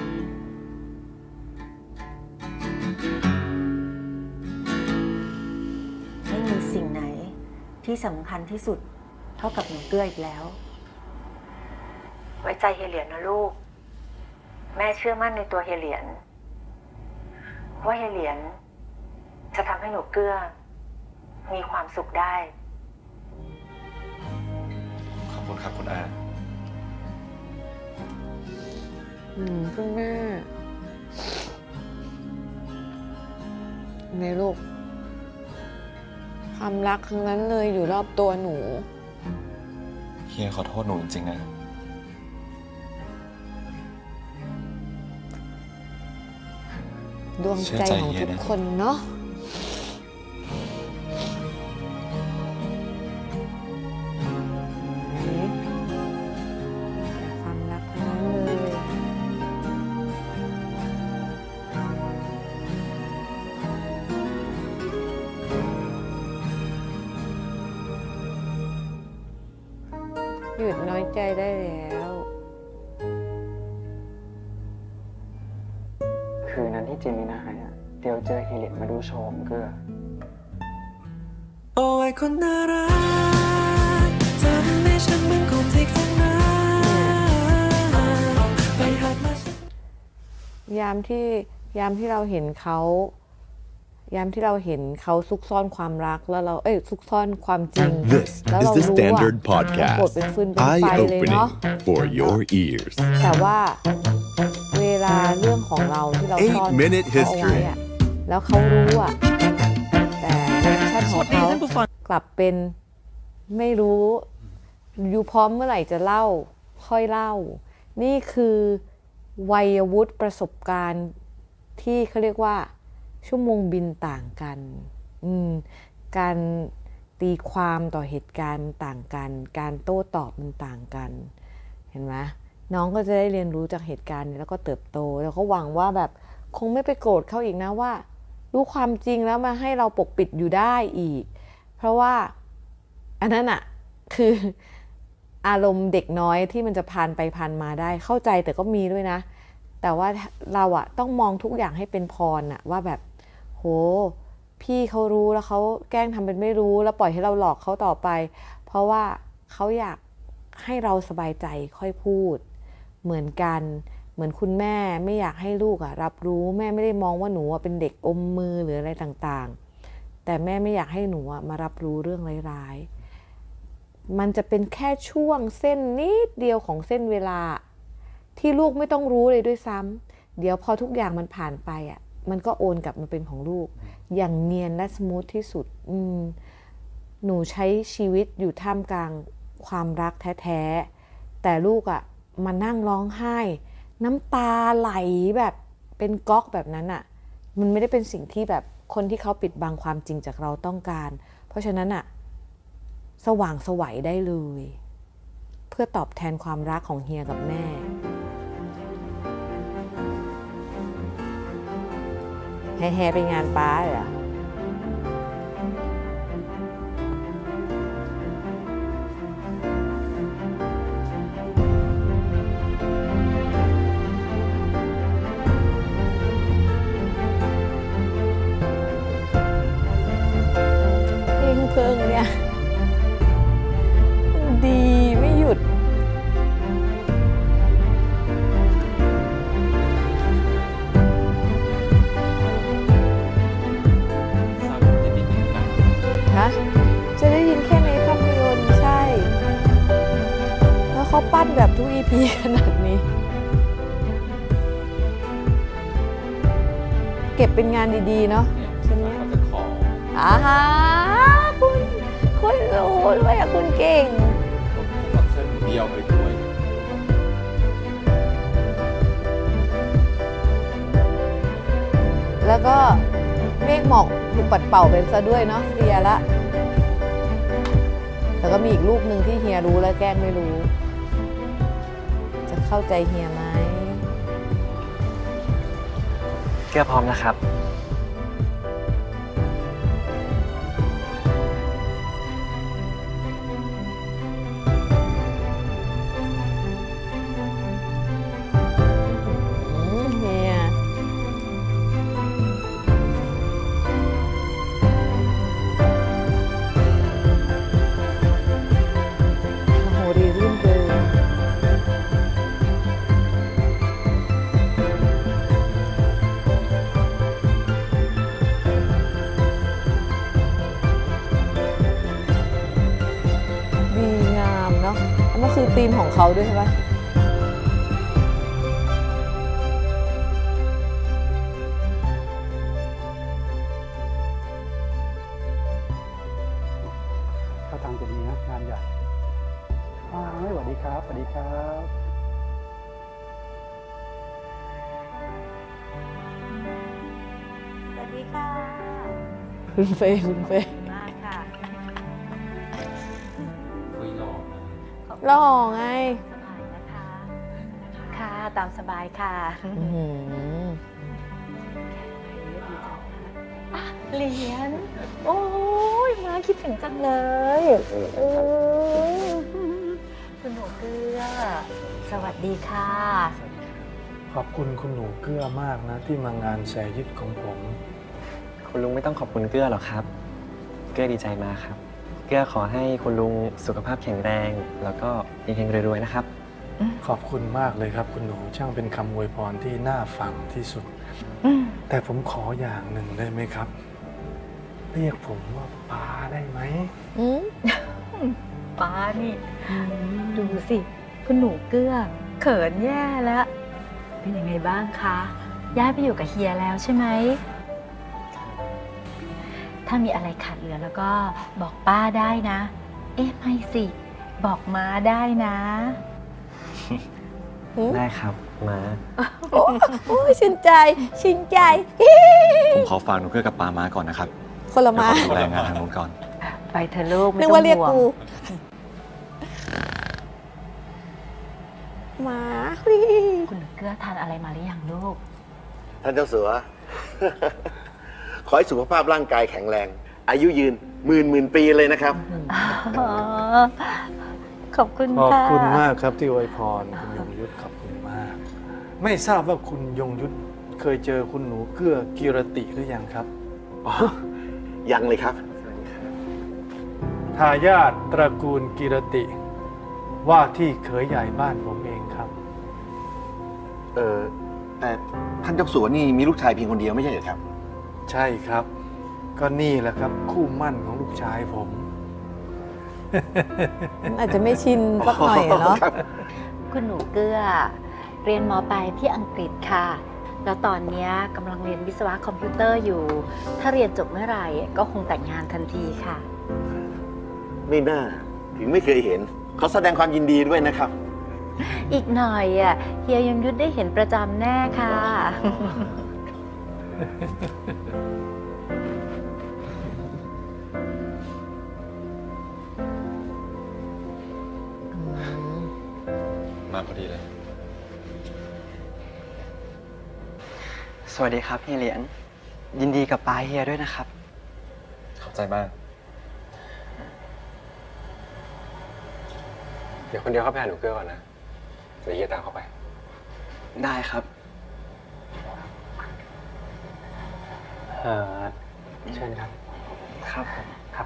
ไม่มีสิ่งไหนที่สำคัญที่สุดเท่ากับหนูเกื้ออีกแล้วไว้ใจเฮียเหรียญนะลูกแม่เชื่อมั่นในตัวเฮียเหรียญว่าเฮียเหรียญจะทำให้หนูเกื้อมีความสุขได้ขอบคุณครับคุณอาอืมคุณแม่ในลูกความรักครั้งนั้นเลยอยู่รอบตัวหนูเฮียขอโทษหนูจริงๆนะดวงใจของทุกคนเนาะความรักทั้งนั้นเลยหยุดน้อยใจได้แล้วคืนนั้นที่เจมินายอะเดี๋ยวเจอเฮเลนมาดูโชว์ของเกื้อโอ้ยคนน่ารักทำให้ฉันเหมือนคนที่ข้างหน้าไปหัดมายามที่ยามที่เราเห็นเขายามที่เราเห็นเขาซุกซ่อนความรักแล้วเราเอ้ยซุกซ่อนความจริงแล้วเรารู้ว่าบทเป็นฟืนเป็นไฟเลยเนาะ for your ears แต่ว่าเวลาเรื่องของเราที่เราซ่อนเขาเอาไว้อะแล้วเขารู้อะแต่เวอร์ชันของเขากลับเป็นไม่รู้อยู่พร้อมเมื่อไหร่จะเล่าค่อยเล่านี่คือวัยวุฒิประสบการณ์ที่เขาเรียกว่าชั่วโมงบินต่างกันการตีความต่อเหตุการณ์ต่างกันการโต้ตอบมันต่างกันเห็นไหมน้องก็จะได้เรียนรู้จากเหตุการณ์นี้แล้วก็เติบโตแล้วก็หวังว่าแบบคงไม่ไปโกรธเขาอีกนะว่ารู้ความจริงแล้วมาให้เราปกปิดอยู่ได้อีกเพราะว่าอันนั้นอะคืออารมณ์เด็กน้อยที่มันจะผ่านไปผ่านมาได้เข้าใจแต่ก็มีด้วยนะแต่ว่าเราอะต้องมองทุกอย่างให้เป็นพรอะว่าแบบโหพี่เขารู้แล้วเขาแกล้งทำเป็นไม่รู้แล้วปล่อยให้เราหลอกเขาต่อไปเพราะว่าเขาอยากให้เราสบายใจค่อยพูดเหมือนกันเหมือนคุณแม่ไม่อยากให้ลูกอะรับรู้แม่ไม่ได้มองว่าหนูเป็นเด็กอมมือหรืออะไรต่างๆแต่แม่ไม่อยากให้หนูมารับรู้เรื่องร้ายๆมันจะเป็นแค่ช่วงเส้นนิดเดียวของเส้นเวลาที่ลูกไม่ต้องรู้เลยด้วยซ้ำเดี๋ยวพอทุกอย่างมันผ่านไปอ่ะมันก็โอนกลับมาเป็นของลูกอย่างเนียนและสมูทที่สุดอืมหนูใช้ชีวิตอยู่ท่ามกลางความรักแท้ๆแต่ลูกอ่ะมานั่งร้องไห้น้ำตาไหลแบบเป็นก๊อกแบบนั้นอ่ะมันไม่ได้เป็นสิ่งที่แบบคนที่เขาปิดบังความจริงจากเราต้องการเพราะฉะนั้นอ่ะสว่างไสวได้เลยเพื่อตอบแทนความรักของเฮียกับแม่แฮ่ๆไปงานป้าเหรอเพลงเพลิงเนี่ยมันดีไม่หยุดจะได้ยินแค่ในภาพยนตร์ใช่แล้วเขาปั้นแบบทุก อี พี ขนาดนี้เก็บเป็นงานดีๆเนาะใช่ไหมอ่าฮะคุณคุณรู้ด้วยอะคุณเก่งตัดเส้นเดียวไปด้วยแล้วก็เมฆหมอกถูกปัดเป่าไปซะด้วยเนาะเฮียละแต่ก็มีอีกลูกหนึ่งที่เฮียรู้แล้วแกล้งไม่รู้จะเข้าใจเฮียไหมเกือบพร้อมนะครับเฮียโหดีรื่นเริงดีงามเนาะนั่นคือธีมของเขาด้วยใช่ไหมถ้าทางเป็นนี้นะงานใหญ่อ้าวสวัสดีครับสวัสดีครับสวัสดีค่ะคุณเฟย์คุณเฟย์มาค่ะคุยหล่อหล่อไงสบายนะคะ ค่ะตามสบายค่ะอื้อหืออ่ะเหรียญโอ้ยมาคิดถึงจังเลยเออคุณหนูเกลือสวัสดีค่ะขอบคุณคุณหนูเกื้อมากนะที่มางานแสยิดของผมคุณลุงไม่ต้องขอบคุณเกื้อหรอกครับ เกื้อดีใจมากครับ เกื้อขอให้คุณลุงสุขภาพแข็งแรง แล้วก็เฮงๆรวยๆนะครับขอบคุณมากเลยครับคุณหนูช่างเป็นคำอวยพรที่น่าฟังที่สุด แต่ผมขออย่างหนึ่งได้ไหมครับ เรียกผมว่าป้าได้ไหมป้านี่ดูสิคุณหนูเกลือเขินแย่แล้ว เป็นยังไงบ้างคะย้ายไปอยู่กับเฮียแล้วใช่ไหม ถ้ามีอะไรขาดเหลือแล้วก็บอกป้าได้นะ เอ๊ะไม่สิ บอกม้าได้นะได้ครับมาโอ้ยชื่นใจ ชื่นใจผมขอฝากหนูเกื้อกับปามาก่อนนะครับคนละมาเดี๋ยวผมดูแลงานทางนู้นก่อนไปเธอะลูกนึกว่าเรียกกูมาคุณหนูเกลือทานอะไรมาหรือยังลูกท่านเจ้าสัว ขอให้สุขภาพร่างกายแข็งแรงอายุยืนหมื่นหมื่นปีเลยนะครับอ๋อ ขอบคุณขอบค่ะคุณมากครับที่อวยพรคุณยงยุทธขอบคุณมาก ไม่ทราบว่าคุณยงยุทธเคยเจอคุณหนูเกื้อกิรติหรือยังครับอ๋อ ยังเลยครับทายาทตระกูลกิรติ ว่าที่เขยใหญ่บ้านผมเองครับเออแต่ท่านเจ้าสัวนี่มีลูกชายเพียงคนเดียวไม่ใช่เหรอครับใช่ครับ ก็นี่แหละครับ คู่หมั่นของลูกชายผมอาจจะไม่ชินสักหน่อยอะเนาะคุณหนูเกื้อเรียนม.ปลายที่อังกฤษค่ะ แล้วตอนนี้กำลังเรียนวิศวะคอมพิวเตอร์อยู่ ถ้าเรียนจบเมื่อไหร่ก็คงแต่งงานทันทีค่ะไม่น่าถึงไม่เคยเห็นเขาแสดงความยินดีด้วยนะครับอีกหน่อยอ่ะเฮียยงยุทธได้เห็นประจำแน่ค่ะมาพอดีเลยสวัสดีครับเฮียเหรียญยินดีกับปาเฮียด้วยนะครับขอบใจมาก เดี๋ยวคนเดียวเข้าไปหาหนูเกลือก่อนนะ เดี๋ยวเฮียตามเข้าไปได้ครับเออเชิญครับ ครับผมครับ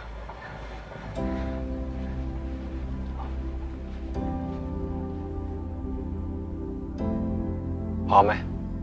พร้อมไหม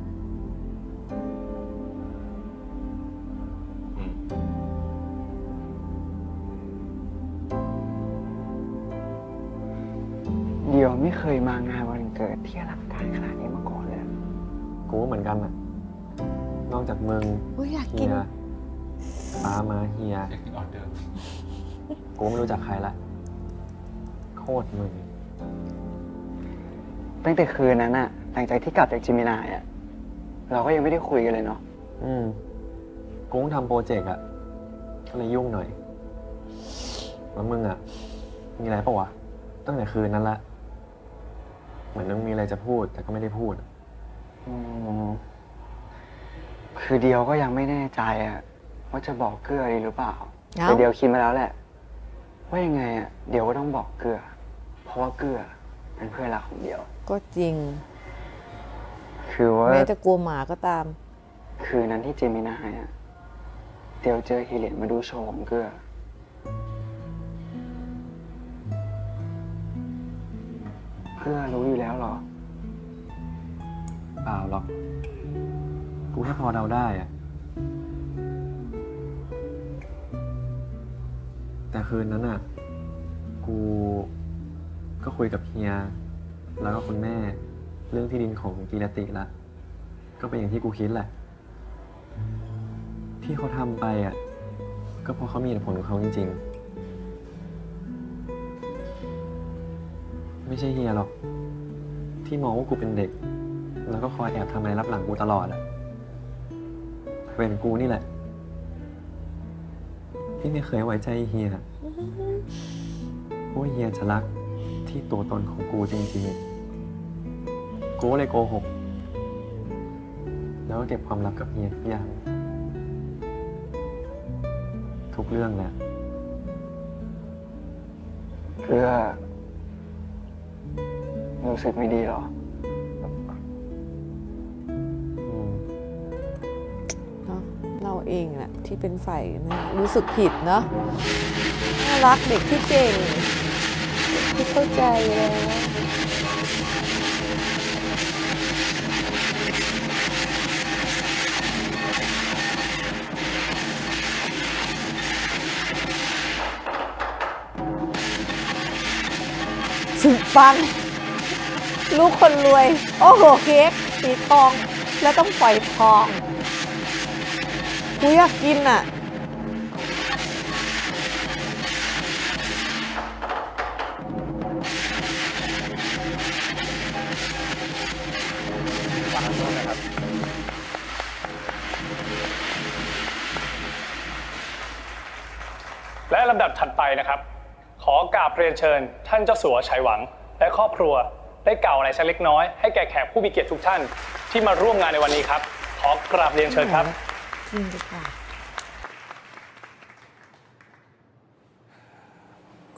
เดี๋ยวไม่เคยมางานวันเกิดที่อลังการขนาดนี้มาก่อนเลยกูก็เหมือนกันอะนอกจากมึงอุ๊ยอยากกิเฮีนยป้ามาเฮียกูไม่รู้จักใครละ โคตรมึงตั้งแต่คืนนั้นอะหลังจากที่กลับจากจิมินายอะเราก็ยังไม่ได้คุยกันเลยเนาะอืมกูต้องทำโปรเจกต์อะก็เลยยุ่งหน่อย แล้วมึงอะมีอะไรปะวะ ตั้งแต่คืนนั้นละ เหมือนมึงมีอะไรจะพูด แต่ก็ไม่ได้พูดอืมคือเดียวก็ยังไม่แน่ใจอะว่าจะบอกเกื้อดีหรือเปล่าเอ้าแต่เดียวคิดมาแล้วแหละ ว่ายังไงอะเดียวก็ต้องบอกเกื้อ เพราะว่าเกื้อเป็นเพื่อนรักของเดียวก็จริงคือว่าแม้จะกลัวหมาก็ตามคืนนั้นที่เจมินายอะเดียวเจอเฮเลนมาดูโชว์ของเกื้อ เกื้อรู้อยู่แล้วเหรอเปล่าหรอก กูแค่พอเดาได้อะแต่คืนนั้นอะกูก็คุยกับเฮีย แล้วก็คุณแม่ เรื่องที่ดินของกีรติละ ก็เป็นอย่างที่กูคิดแหละ ที่เขาทำไปอะก็เพราะเขามีเหตุผลของเขาจริงๆ ไม่ใช่เฮียหรอก ที่มองว่ากูเป็นเด็ก แล้วก็คอยแอบทำอะไรรับหลังกูตลอดอะเป็นกูนี่แหละ ที่ไม่เคยไว้ใจเฮียว่าเฮียจะรักที่ตัวตนของกูจริงๆ กูก็เลยโกหก แล้วก็เก็บความลับกับเฮียทุกอย่าง ทุกเรื่องแหละเกื้อรู้สึกไม่ดีเหรอเนอะเราเองแหละที่เป็นฝ่ายนะรู้สึกผิดเนาะน่ารักเด็กที่เก่งที่เข้าใจแล้วสุดปังลูกคนรวย โอ้โหเค้กสีทอง แล้วต้องปล่อยทองกูอยากกินอ่ะและลำดับถัดไปนะครับ ขอกราบเรียนเชิญท่านเจ้าสัวชัยหวัง และครอบครัวได้กล่าวอะไรสักเล็กน้อยให้แก่แขกผู้มีเกียรติทุกท่านที่มาร่วมงานในวันนี้ครับ ขอกราบเรียนเชิญครับกินดีกว่า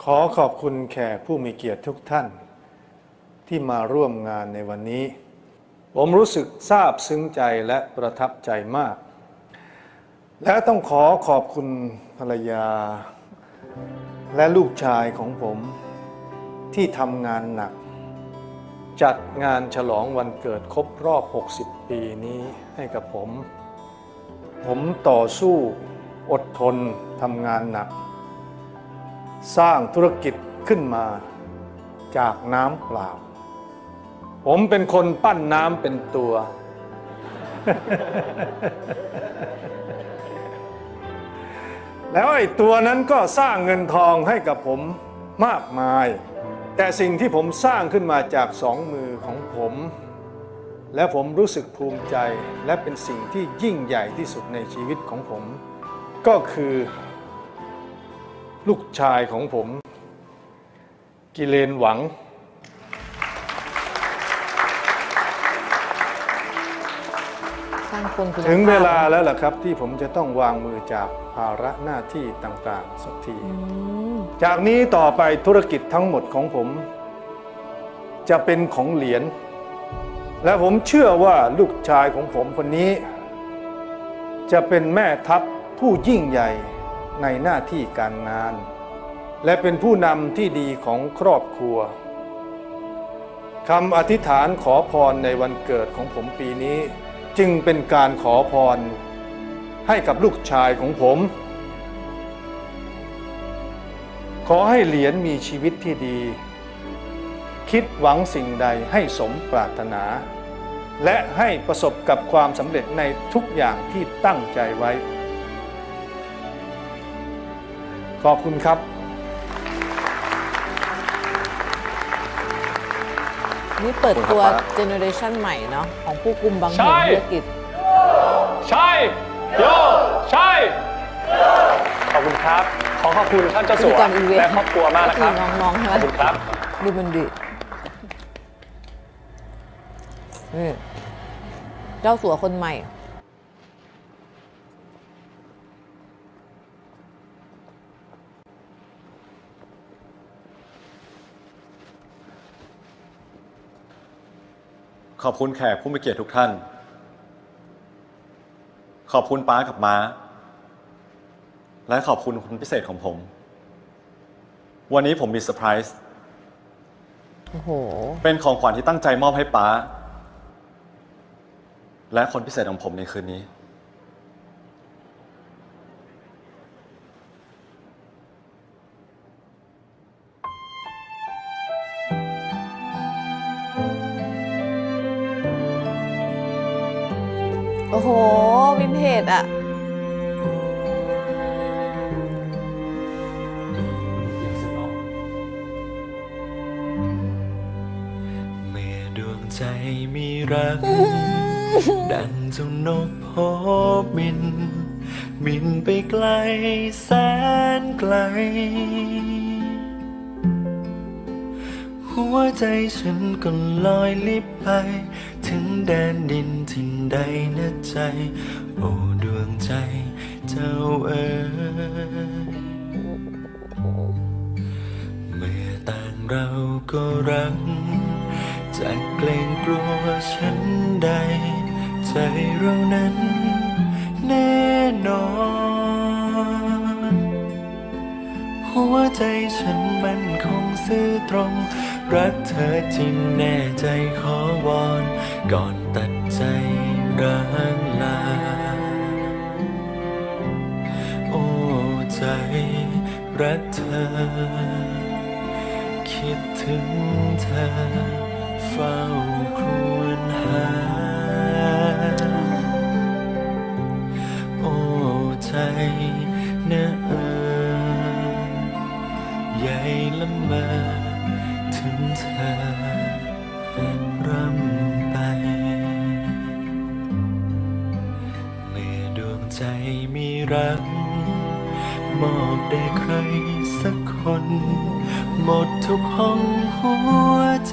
อขอบคุณแขกผู้มีเกียรติทุกท่านที่มาร่วมงานในวันนี้ผมรู้สึกซาบซึ้งใจและประทับใจมากและต้องขอขอบคุณภรรยาและลูกชายของผมที่ทำงานหนักจัดงานฉลองวันเกิดครบรอบหกสิบปีนี้ให้กับผมผมต่อสู้อดทนทำงานหนักสร้างธุรกิจขึ้นมาจากน้ำเปล่าผมเป็นคนปั้นน้ำเป็นตัว แล้วไอ้ตัวนั้นก็สร้างเงินทองให้กับผมมากมายแต่สิ่งที่ผมสร้างขึ้นมาจากสองมือของผมและผมรู้สึกภูมิใจและเป็นสิ่งที่ยิ่งใหญ่ที่สุดในชีวิตของผมก็คือลูกชายของผมกิเลนหวังถึงเวลาแล้วล่ะครับที่ผมจะต้องวางมือจากภาระหน้าที่ต่างๆสักทีจากนี้ต่อไปธุรกิจทั้งหมดของผมจะเป็นของเหรียญและผมเชื่อว่าลูกชายของผมคนนี้จะเป็นแม่ทัพผู้ยิ่งใหญ่ในหน้าที่การงานและเป็นผู้นำที่ดีของครอบครัวคำอธิษฐานขอพรในวันเกิดของผมปีนี้จึงเป็นการขอพรให้กับลูกชายของผมขอให้เหรียญมีชีวิตที่ดีคิดหวังสิ่งใดให้สมปรารถนาและให้ประสบกับความสำเร็จในทุกอย่างที่ตั้งใจไว้ขอบคุณครับนี่เปิดตัวเจเนอเรชันใหม่เนาะของผู้กุมบางแห่งธุรกิจใช่โยใช่ขอบคุณครับขอขอบคุณท่านเจ้าสัวและครอบครัวมากนะครับน้องๆใช่ไหมขอบคุณครับดูมันดินี่เจ้าสัวคนใหม่ขอบคุณแขกผู้มีเกียรติทุกท่าน ขอบคุณป้ากับม้า และขอบคุณคนพิเศษของผม วันนี้ผมมีเซอร์ไพรส์โอ้โหเป็นของขวัญที่ตั้งใจมอบให้ป้า และคนพิเศษของผมในคืนนี้โอ้โหวินเทจอะเมื่อดวงใจมีรัก ดังเจ้านกโผบินบินไปไกลแสนไกลหัวใจฉันก็ลอยลิบไปถึงแดนดินที่ใดนะใจโอ้ดวงใจเจ้าเอ๋ยเมื่อต่างเราก็รักจะเกรงกลัวฉันใดใจเรานั้นแน่นอนหัวใจฉันมันคงซื่อตรงรักเธอจริงแน่ใจขอวอนก่อนตัดใจร้างลาโอ้ใจรักเธอคิดถึงเธอเฝ้าครวญหาโอ้ใจเนื้อเอ่ยใหญ่ละเมอถึงเธอร่ำไปเมื่อดวงใจมีรักมอบได้ใครสักคนหมดทุกห้องหัวใจ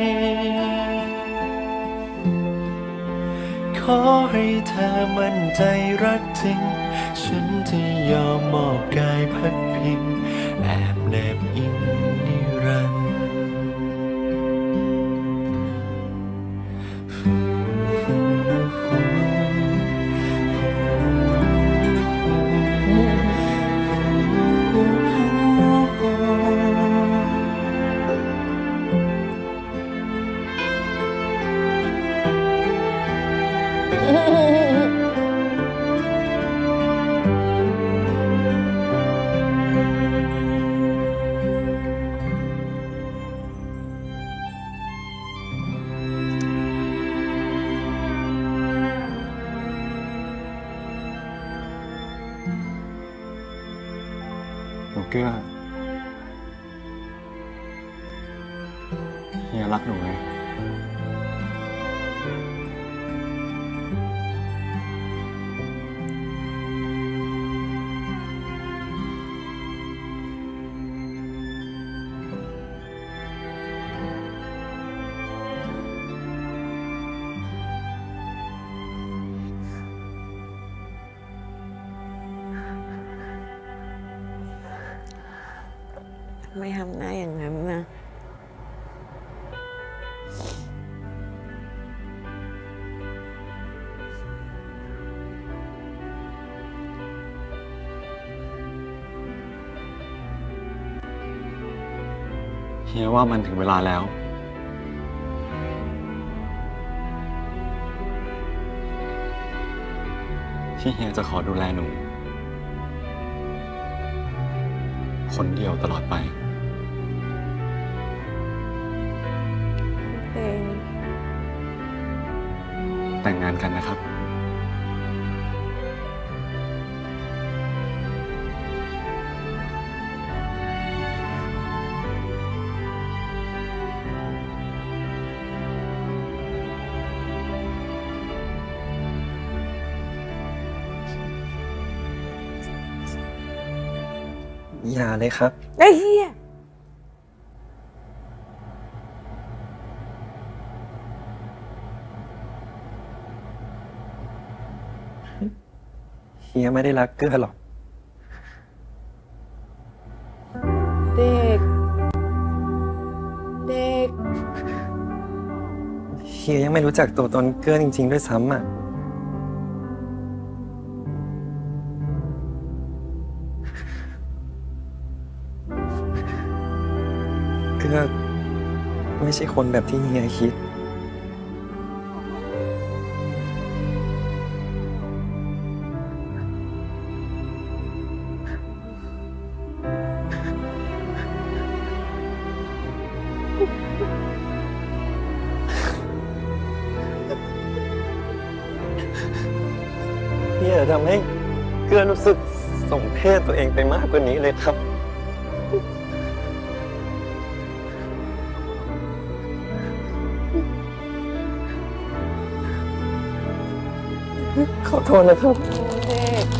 ขอให้เธอมั่นใจรักจริงฉันจะยอมมอบกายพักพิงแอบแนบอิงหนูเกื้อเฮียรักหนูไหมไม่ทำหน้าอย่างนั้นนะเฮียว่ามันถึงเวลาแล้ว ที่เฮียจะขอดูแลหนู คนเดียวตลอดไปเพลงแต่งงานกันนะครับอย่าเลยครับไอ้เหี้ยเฮียไม่ได้รักเกื้อหรอกเด็ก เด็กเฮียยังไม่รู้จักตัวตนเกื้อจริงๆด้วยซ้ำอ่ะ เกื้อไม่ใช่คนแบบที่เฮียคิด เฮียทำให้เกื้อรู้สึกสมเพศตัวเองไปมากกว่านี้เลยครับ ขอโทษนะครับเด็ก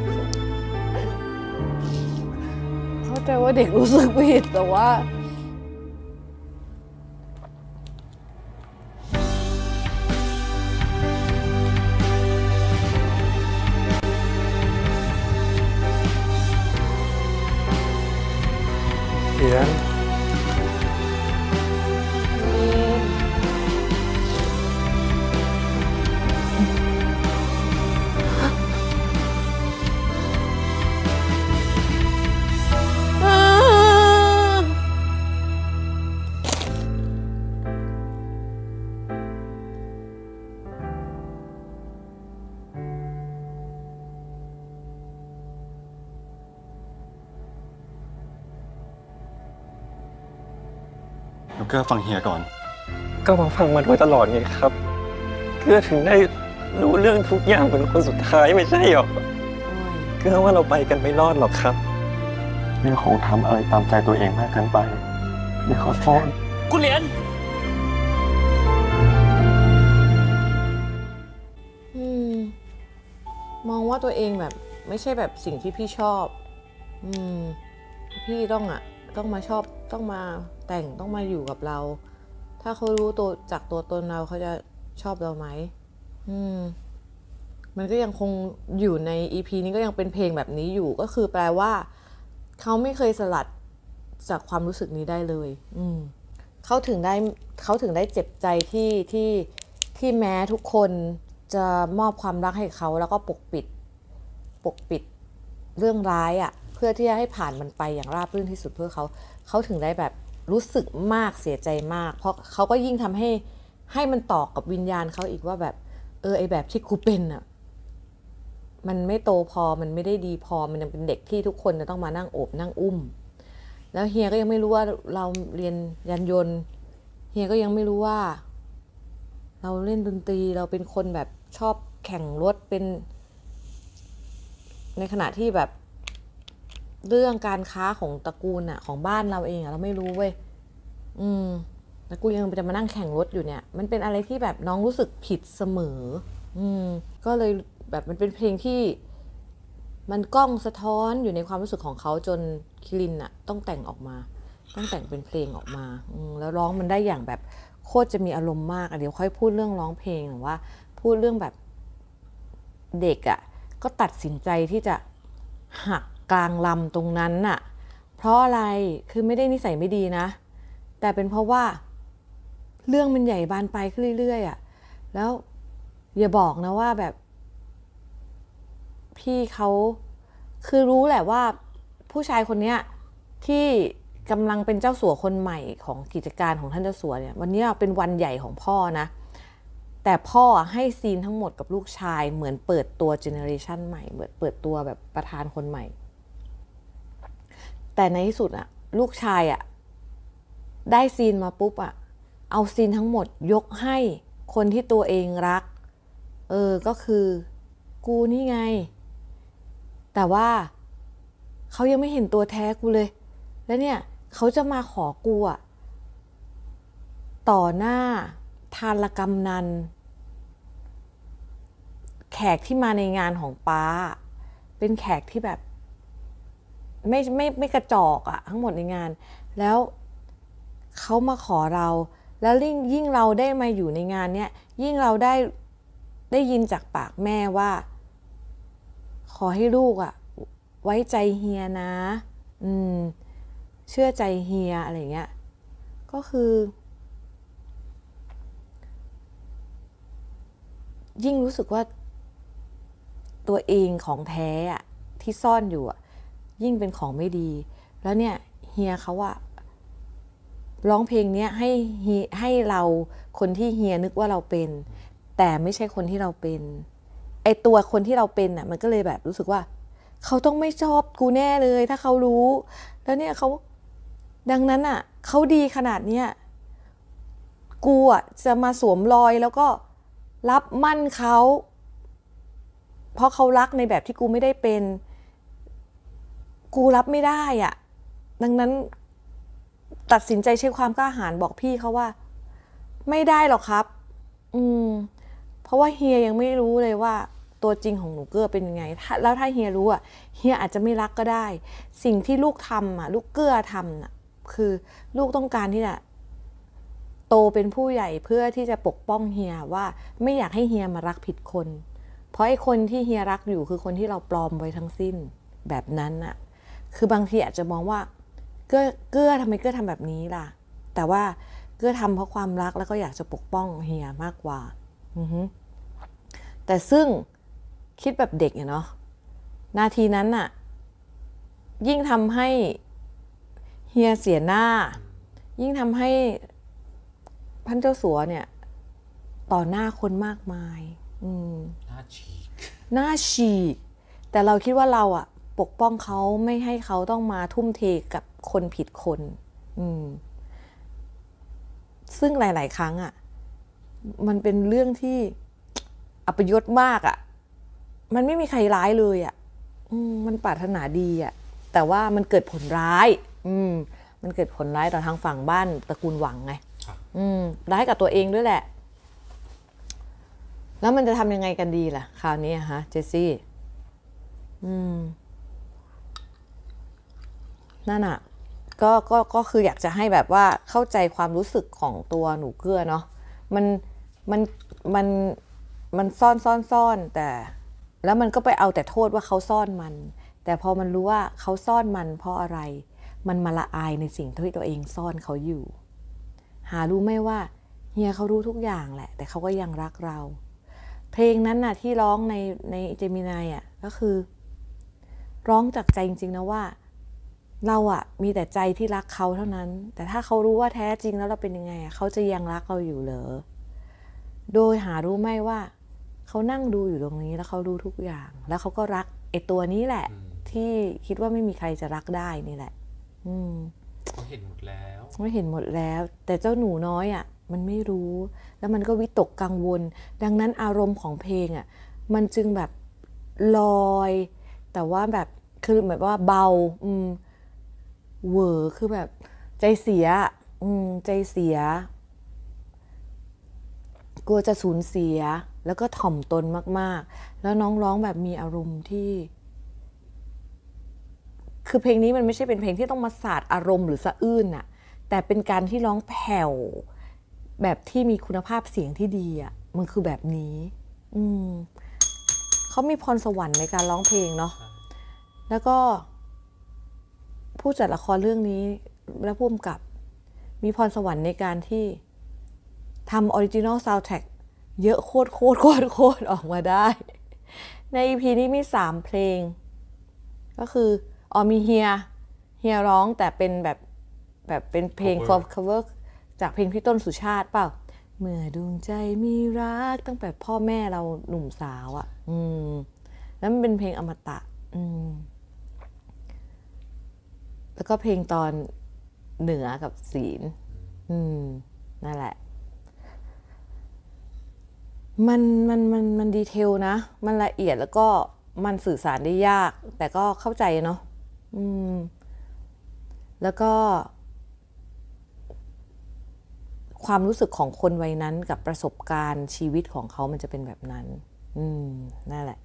เข้าใจว่าเด็กรู้สึกผิดแต่ว่าเขียนหนูเกื้อฟังเฮียก่อนก็มาฟังมาโดยตลอดไงครับ เกื้อถึงได้รู้เรื่องทุกอย่างเป็นคนสุดท้ายไม่ใช่หรอ เกื้อว่าเราไปกันไม่รอดหรอกครับนี่คงทำอะไรตามใจตัวเองมากเกินไปเดี๋ยวขอโทษคุณเหรียญอืม มองว่าตัวเองแบบไม่ใช่แบบสิ่งที่พี่ชอบ อืม พี่ต้องอ่ะ ต้องมาชอบต้องมาแต่งต้องมาอยู่กับเรา ถ้าเขารู้ตัวจากตัวตนเราเขาจะชอบเราไหมอืม มันก็ยังคงอยู่ใน อี พี นี้ก็ยังเป็นเพลงแบบนี้อยู่ก็คือแปลว่าเขาไม่เคยสลัดจากความรู้สึกนี้ได้เลย อืมเขาถึงได้เขาถึงได้เจ็บใจที่ที่ที่แม้ทุกคนจะมอบความรักให้เขาแล้วก็ปกปิดปกปิดเรื่องร้ายอ่ะเพื่อที่จะให้ผ่านมันไปอย่างราบรื่นที่สุดเพื่อเขาเขาถึงได้แบบรู้สึกมากเสียใจมากเพราะเขาก็ยิ่งทำให้ให้มันต่อกับวิญญาณเขาอีกว่าแบบเออไอแบบที่กูเป็นอ่ะมันไม่โตพอมันไม่ได้ดีพอมันยังเป็นเด็กที่ทุกคนจะต้องมานั่งโอบนั่งอุ้มแล้วเฮียก็ยังไม่รู้ว่าเราเรียนยานยนต์เฮียก็ยังไม่รู้ว่าเราเล่นดนตรีเราเป็นคนแบบชอบแข่งรถเป็นในขณะที่แบบเรื่องการค้าของตระกูลอะของบ้านเราเองอะเราไม่รู้เว้ยอืมแล้วกูยังจะมานั่งแข่งรถอยู่เนี่ยมันเป็นอะไรที่แบบน้องรู้สึกผิดเสมออืมก็เลยแบบมันเป็นเพลงที่มันก้องสะท้อนอยู่ในความรู้สึกของเขาจนคิรินอะต้องแต่งออกมาต้องแต่งเป็นเพลงออกมาอืมแล้วร้องมันได้อย่างแบบโคตรจะมีอารมณ์มากอะเดี๋ยวค่อยพูดเรื่องร้องเพลงหรือว่าพูดเรื่องแบบเด็กอะก็ตัดสินใจที่จะหักกลางลำตรงนั้นน่ะเพราะอะไรคือไม่ได้นิสัยไม่ดีนะแต่เป็นเพราะว่าเรื่องมันใหญ่บานปลายขึ้นเรื่อยๆอ่ะแล้วอย่าบอกนะว่าแบบพี่เขาคือรู้แหละว่าผู้ชายคนเนี้ยที่กำลังเป็นเจ้าสัวคนใหม่ของกิจการของท่านเจ้าสัวเนี่ยวันนี้เป็นวันใหญ่ของพ่อนะแต่พ่อให้ซีนทั้งหมดกับลูกชายเหมือนเปิดตัวเจเนอเรชันใหม่เหมือนเปิดตัวแบบประธานคนใหม่แต่ในที่สุดอะลูกชายอะได้ซีนมาปุ๊บอะเอาซีนทั้งหมดยกให้คนที่ตัวเองรักเออก็คือกูนี่ไงแต่ว่าเขายังไม่เห็นตัวแท้กูเลยแล้วเนี่ยเขาจะมาขอกูอะต่อหน้าทานกำนันแขกที่มาในงานของป้าเป็นแขกที่แบบไม่ไม่ไม่กระจอกอะทั้งหมดในงานแล้วเขามาขอเราแล้วยิ่งยิ่งเราได้มาอยู่ในงานเนี้ยยิ่งเราได้ได้ยินจากปากแม่ว่าขอให้ลูกอะไว้ใจเฮียนะอืมเชื่อใจเฮียอะไรเงี้ยก็คือยิ่งรู้สึกว่าตัวเองของแท้อะที่ซ่อนอยู่อะยิ่งเป็นของไม่ดีแล้วเนี่ยเฮียเขาอะร้องเพลงนี้ให้ให้เราคนที่เฮียนึกว่าเราเป็นแต่ไม่ใช่คนที่เราเป็นไอตัวคนที่เราเป็นอะมันก็เลยแบบรู้สึกว่าเขาต้องไม่ชอบกูแน่เลยถ้าเขารู้แล้วเนี่ยเขาดังนั้นอะเขาดีขนาดเนี้ยกูอะจะมาสวมรอยแล้วก็รับมั่นเขาเพราะเขารักในแบบที่กูไม่ได้เป็นกูรับไม่ได้อะดังนั้นตัดสินใจใช้ความกล้าหาญบอกพี่เขาว่าไม่ได้หรอกครับอืมเพราะว่าเฮียยังไม่รู้เลยว่าตัวจริงของหนูเกื้อเป็นยังไงแล้วถ้าเฮียรู้อ่ะเฮียอาจจะไม่รักก็ได้สิ่งที่ลูกทำอ่ะลูกเกื้อทำอ่ะคือลูกต้องการที่จะโตเป็นผู้ใหญ่เพื่อที่จะปกป้องเฮียว่าไม่อยากให้เฮียมารักผิดคนเพราะไอ้คนที่เฮียรักอยู่คือคนที่เราปลอมไว้ทั้งสิ้นแบบนั้นอ่ะคือบางทีอาจจะมองว่าเกื้อเกื้อทำไมเกื้อทำแบบนี้ล่ะแต่ว่าเกื้อทำเพราะความรักแล้วก็อยากจะปกป้องเฮียมากกว่าอือฮึแต่ซึ่งคิดแบบเด็กเนาะนาทีนั้นน่ะยิ่งทำให้เฮียเสียหน้ายิ่งทำให้ท่านเจ้าสัวเนี่ยต่อหน้าคนมากมายอืมหน้าฉีกหน้าฉีกแต่เราคิดว่าเราอะปกป้องเขาไม่ให้เขาต้องมาทุ่มเทกับคนผิดคนอืมซึ่งหลายๆครั้งอะมันเป็นเรื่องที่อัปยศมากอะมันไม่มีใครร้ายเลยอะอืมมันปรารถนาดีอะแต่ว่ามันเกิดผลร้ายอืมมันเกิดผลร้ายต่อทางฝั่งบ้านตระกูลหวังไงอืมร้ายกับตัวเองด้วยแหละแล้วมันจะทำยังไงกันดีล่ะคราวนี้ฮะเจสซี่อืมนั่นอ่ะก็ก็ก็คืออยากจะให้แบบว่าเข้าใจความรู้สึกของตัวหนูเกื้อเนาะมันมันมันมันซ่อนซ่อนซ่อนแต่แล้วมันก็ไปเอาแต่โทษว่าเขาซ่อนมันแต่พอมันรู้ว่าเขาซ่อนมันเพราะอะไรมันมาละอายในสิ่งที่ตัวเองซ่อนเขาอยู่หารู้ไหมว่าเฮียเขารู้ทุกอย่างแหละแต่เขาก็ยังรักเราเพลงนั้นน่ะที่ร้องในในเจมินายอ่ะก็คือร้องจากใจจริงๆนะว่าเราอะมีแต่ใจที่รักเขาเท่านั้นแต่ถ้าเขารู้ว่าแท้จริงแล้วเราเป็นยังไงเขาจะยังรักเราอยู่เหรอโดยหารู้ไหมว่าเขานั่งดูอยู่ตรงนี้แล้วเขารู้ทุกอย่าง แล้วเขาก็รักไอ้ตัวนี้แหละ ที่คิดว่าไม่มีใครจะรักได้นี่แหละ อืมเขาเห็นหมดแล้วไม่เห็นหมดแล้ว แต่เจ้าหนูน้อยอ่ะ มันไม่รู้ แล้วมันก็วิตกกังวล ดังนั้นอารมณ์ของเพลงอ่ะ มันจึงแบบลอย แต่ว่าแบบคือแบบว่าเบา อืมเหวอคือแบบใจเสีย อืมใจเสีย กลัวจะสูญเสีย แล้วก็ถ่อมตนมากๆ แล้วน้องร้องแบบมีอารมณ์ที่ คือเพลงนี้มันไม่ใช่เป็นเพลงที่ต้องมาสาดอารมณ์หรือสะอื้นน่ะ แต่เป็นการที่ร้องแผ่วแบบที่มีคุณภาพเสียงที่ดีอ่ะ มันคือแบบนี้ อืมเขามีพรสวรรค์ในการร้องเพลงเนาะ แล้วก็ผู้จัดละครเรื่องนี้และผู้กำกับมีพรสวรรค์ในการที่ทำออริจินอลซาวด์แทร็กเยอะโคตรโคตรโคตรโคตรออกมาได้ ใน อี พี นี้มีสามเพลง ก็คืออ๋อมีเฮียเฮียร้องแต่เป็นแบบแบบเป็นเพลง for cover จากเพลงพี่ต้นสุชาติเปล่า เมื่อดวงใจมีรักตั้งแต่พ่อแม่เราหนุ่มสาวอ่ะ อืมแล้วมันเป็นเพลงอมตะ อืมแล้วก็เพลงตอนเหนือกับศีล อืมนั่นแหละ มันมันมันมันดีเทลนะ มันละเอียดแล้วก็มันสื่อสารได้ยาก แต่ก็เข้าใจเนาะ อืมแล้วก็ ความรู้สึกของคนวัยนั้นกับประสบการณ์ชีวิตของเขามันจะเป็นแบบนั้น อืมนั่นแหละ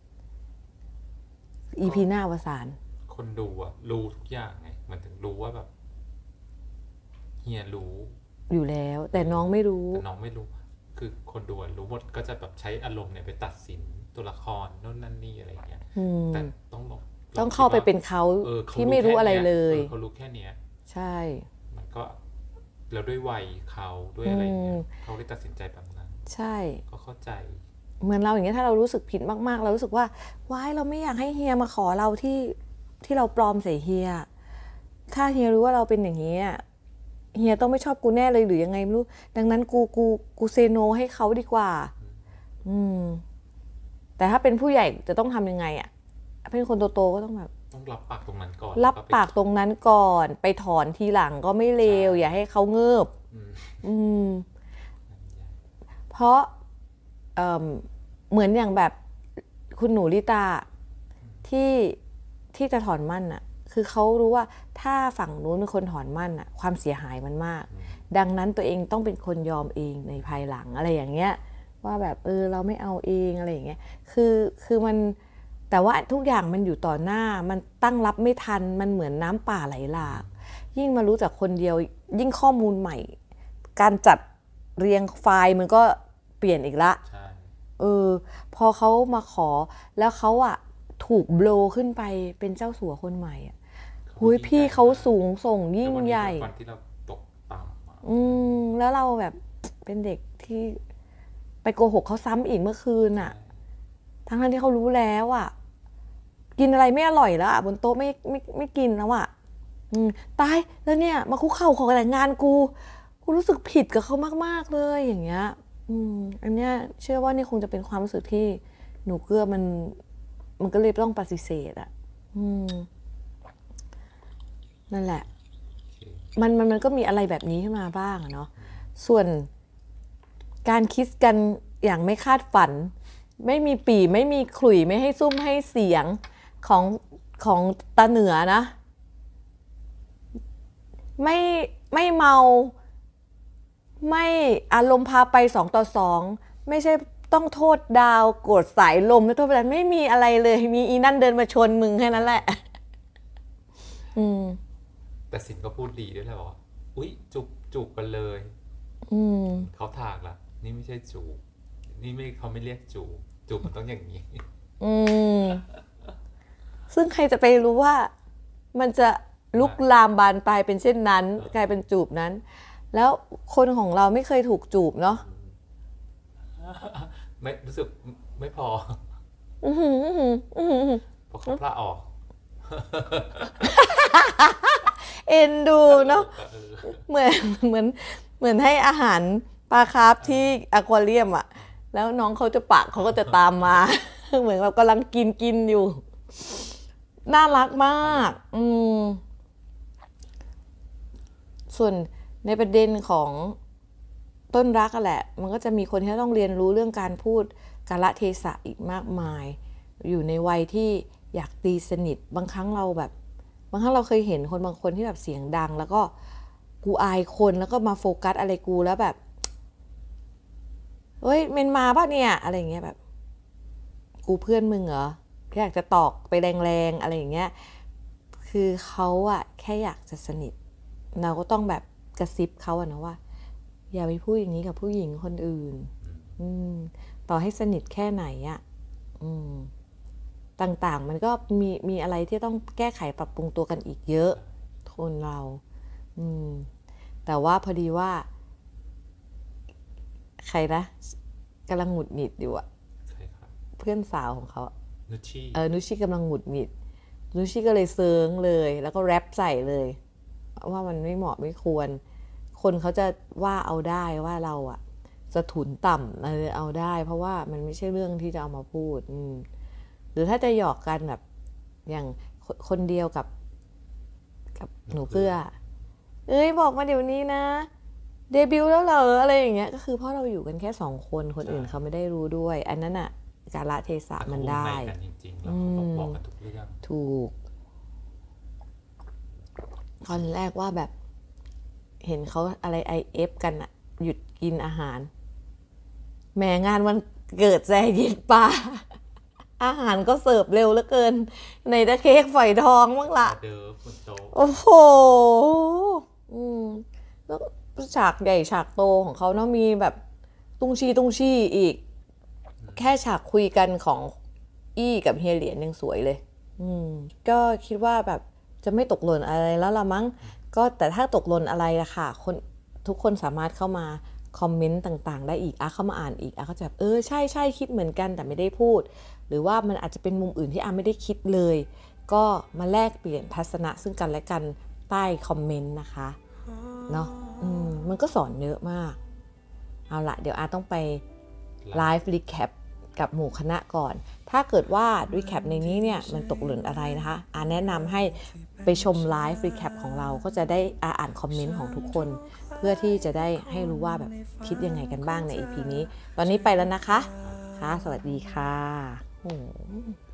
อี พี หน้าอวสานคนดูอะรู้ทุกอย่างไงมันถึงรู้ว่าแบบเฮียรู้อยู่แล้ว แต่น้องไม่รู้แต่น้องไม่รู้ คือคนดูรู้หมดก็จะแบบใช้อารมณ์เนี่ยไปตัดสินตัวละครโน่นนั่นนี่อะไรอย่างเงี้ยแต่ต้องบอกต้องเข้าไปเป็นเขาที่ไม่รู้อะไรเลยเขารู้แค่เนี้ยใช่มันก็แล้วด้วยวัยเขาด้วยอะไรเงี้ยเขาได้ตัดสินใจแบบนั้นใช่ก็เข้าใจเหมือนเราอย่างเงี้ยถ้าเรารู้สึกผิดมากๆเรารู้สึกว่าว้ายเราไม่อยากให้เฮียมาขอเราที่ที่เราปลอมใส่เฮียถ้าเฮียรู้ว่าเราเป็นอย่างนี้เฮียต้องไม่ชอบกูแน่เลยหรือยังไงไม่รู้ดังนั้นกูกูกูเซโนให้เขาดีกว่าอืมแต่ถ้าเป็นผู้ใหญ่จะต้องทำยังไงอ่ะเป็นคนโตๆก็ต้องแบบต้องรับปากตรงนั้นก่อนรับปากตรงนั้นก่อนไปถอนทีหลังก็ไม่เลวอย่าให้เขาเงิบอืมเพราะเอ่อเหมือนอย่างแบบคุณหนูลิตาที่ที่จะถอนมั่นอ่ะคือเขารู้ว่าถ้าฝั่งนู้นเป็นคนถอนมั่นอ่ะความเสียหายมันมากดังนั้นตัวเองต้องเป็นคนยอมเองในภายหลังอะไรอย่างเงี้ยว่าแบบเออเราไม่เอาเองอะไรอย่างเงี้ยคือคือมันแต่ว่าทุกอย่างมันอยู่ต่อหน้ามันตั้งรับไม่ทันมันเหมือนน้ำป่าไหลหลากยิ่งมารู้จักคนเดียวยิ่งข้อมูลใหม่การจัดเรียงไฟล์มันก็เปลี่ยนอีกละเออพอเขามาขอแล้วเขาอ่ะถูกโบลขึ้นไปเป็นเจ้าสัวคนใหม่อ่ะหุยพี่เขาสูงส่งยิ่งใหญ่วันที่เราตกต่ำอืมแล้วเราแบบเป็นเด็กที่ไปโกหกเขาซ้ำอีกเมื่อคืนอ่ะทั้งที่เขารู้แล้วอ่ะกินอะไรไม่อร่อยแล้วอ่ะบนโต๊ะไม่ไม่ไม่กินแล้วอ่ะอืมตายแล้วเนี่ยมาคุกเข่าขอแต่งงานกูกูรู้สึกผิดกับเขามากๆเลยอย่างเงี้ยอืมอันเนี้ยเชื่อว่านี่คงจะเป็นความรู้สึกที่หนูเกื้อมันมันก็เลยต้องปฏิเสธอ่ะอืมนั่นแหละมันมันมันก็มีอะไรแบบนี้ขึ้นมาบ้างอะเนาะส่วนการคิสกันอย่างไม่คาดฝันไม่มีปี่ไม่มีขลุ่ยไม่ให้ซุ่มให้เสียงของของตาเหนือนะไม่ไม่เมาไม่อารมณ์พาไปสองต่อสองไม่ใช่ต้องโทษดาวโกรธสายลมไม่โทษอะไรไม่มีอะไรเลยมีอีนั่นเดินมาชนมึงแค่นั้นแหละอืมแต่สินก็พูดดีด้วยแหละว่าอุ๊ยจูบจูบกันเลยอืมเขาถากล่ะนี่ไม่ใช่จูบนี่ไม่เขาไม่เรียกจูบจูบมันต้องอย่างนี้อืมซึ่งใครจะไปรู้ว่ามันจะลุกลามบานปลายเป็นเช่นนั้นกลายเป็นจูบนั้นแล้วคนของเราไม่เคยถูกจูบเนาะไม่รู้สึกไม่พออือหืออือหือพอเขาพลาดออกเอ็นดูเนาะเหมือนเหมือนเหมือนให้อาหารปลาคาร์ฟที่อควาเรียมอ่ะแล้วน้องเขาจะปากเขาก็จะตามมา เหมือนแบบกำลังกินกินอยู่น่ารักมากอืมส่วนในประเด็นของต้นรักอะแหละมันก็จะมีคนที่ต้องเรียนรู้เรื่องการพูดกาลเทศะอีกมากมายอยู่ในวัยที่อยากตีสนิทบางครั้งเราแบบบางครั้งเราเคยเห็นคนบางคนที่แบบเสียงดังแล้วก็กูอายคนแล้วก็มาโฟกัสอะไรกูแล้วแบบเฮ้ยเมนมาป่ะเนี่ยอะไรอย่างเงี้ยแบบกูเพื่อนมึงเหรออยากจะตอกไปแรงๆอะไรอย่างเงี้ยคือเขาอะแค่อยากจะสนิทเราก็ต้องแบบกระซิบเขาอะนะว่าอย่าไปพูดอย่างนี้กับผู้หญิงคนอื่นอืมต่อให้สนิทแค่ไหนอะอืมต่างๆมันก็มีมีอะไรที่ต้องแก้ไขปรับปรุงตัวกันอีกเยอะคนเราอืมแต่ว่าพอดีว่าใครนะกำลังหงุดหงิดอยู่อะเพื่อนสาวของเขานุชชี่เออนุชชี่กำลังหงุดหงิดนุชชี่ก็เลยเซิงเลยแล้วก็แรปใส่เลยว่ามันไม่เหมาะไม่ควรคนเขาจะว่าเอาได้ว่าเราอะสะถุนต่ำอะไรเอาได้เพราะว่ามันไม่ใช่เรื่องที่จะเอามาพูดอืมหรือถ้าจะหยอกกันแบบอย่างคนเดียวกับกับหนูเกลือเอ้ยบอกมาเดี๋ยวนี้นะเดบิวต์แล้วเหรออะไรอย่างเงี้ยก็คือเพราะเราอยู่กันแค่สองคนคนอื่นเขาไม่ได้รู้ด้วยอันนั้นอะกาลเทศะมันได้อืมถูกตอนแรกว่าแบบเห็นเขาอะไร ไอ เอฟ กันอะหยุดกินอาหารแหมงานวันเกิดแซยิดปลาอาหารก็เสิร์ฟเร็วเหลือเกินในตะเค้กฝอยทองมั้งละโอ้โหอืมแล้วฉากใหญ่ฉากโตของเขาเนาะมีแบบตุ้งชี้ตุ้งชี้อีกแค่ฉากคุยกันของอี้กับเฮียเหรียญยังสวยเลยอืมก็คิดว่าแบบจะไม่ตกหล่นอะไรแล้วละมั้งก็แต่ถ้าตกหล่นอะไรอะค่ะคนทุกคนสามารถเข้ามาคอมเมนต์ต่างๆได้อีกอ่ะเข้ามาอ่านอีกอ่ะก็จะแบบเออใช่ใช่คิดเหมือนกันแต่ไม่ได้พูดหรือว่ามันอาจจะเป็นมุมอื่นที่อ่ะไม่ได้คิดเลยก็มาแลกเปลี่ยนทัศนะซึ่งกันและกันใต้คอมเมนต์นะคะเนาะอืมมันก็สอนเยอะมากเอาละเดี๋ยวอาต้องไปไลฟ์รีแคปกับหมู่คณะก่อนถ้าเกิดว่ารีแคปในนี้เนี่ยมันตกหล่นอะไรนะคะอาแนะนำให้ไปชมไลฟ์รีแคปของเราก็จะได้อาอ่านคอมเมนต์ของทุกคนเพื่อที่จะได้ให้รู้ว่าแบบคิดยังไงกันบ้างใน อี พี นี้ตอนนี้ไปแล้วนะคะค่ะสวัสดีค่ะโอ้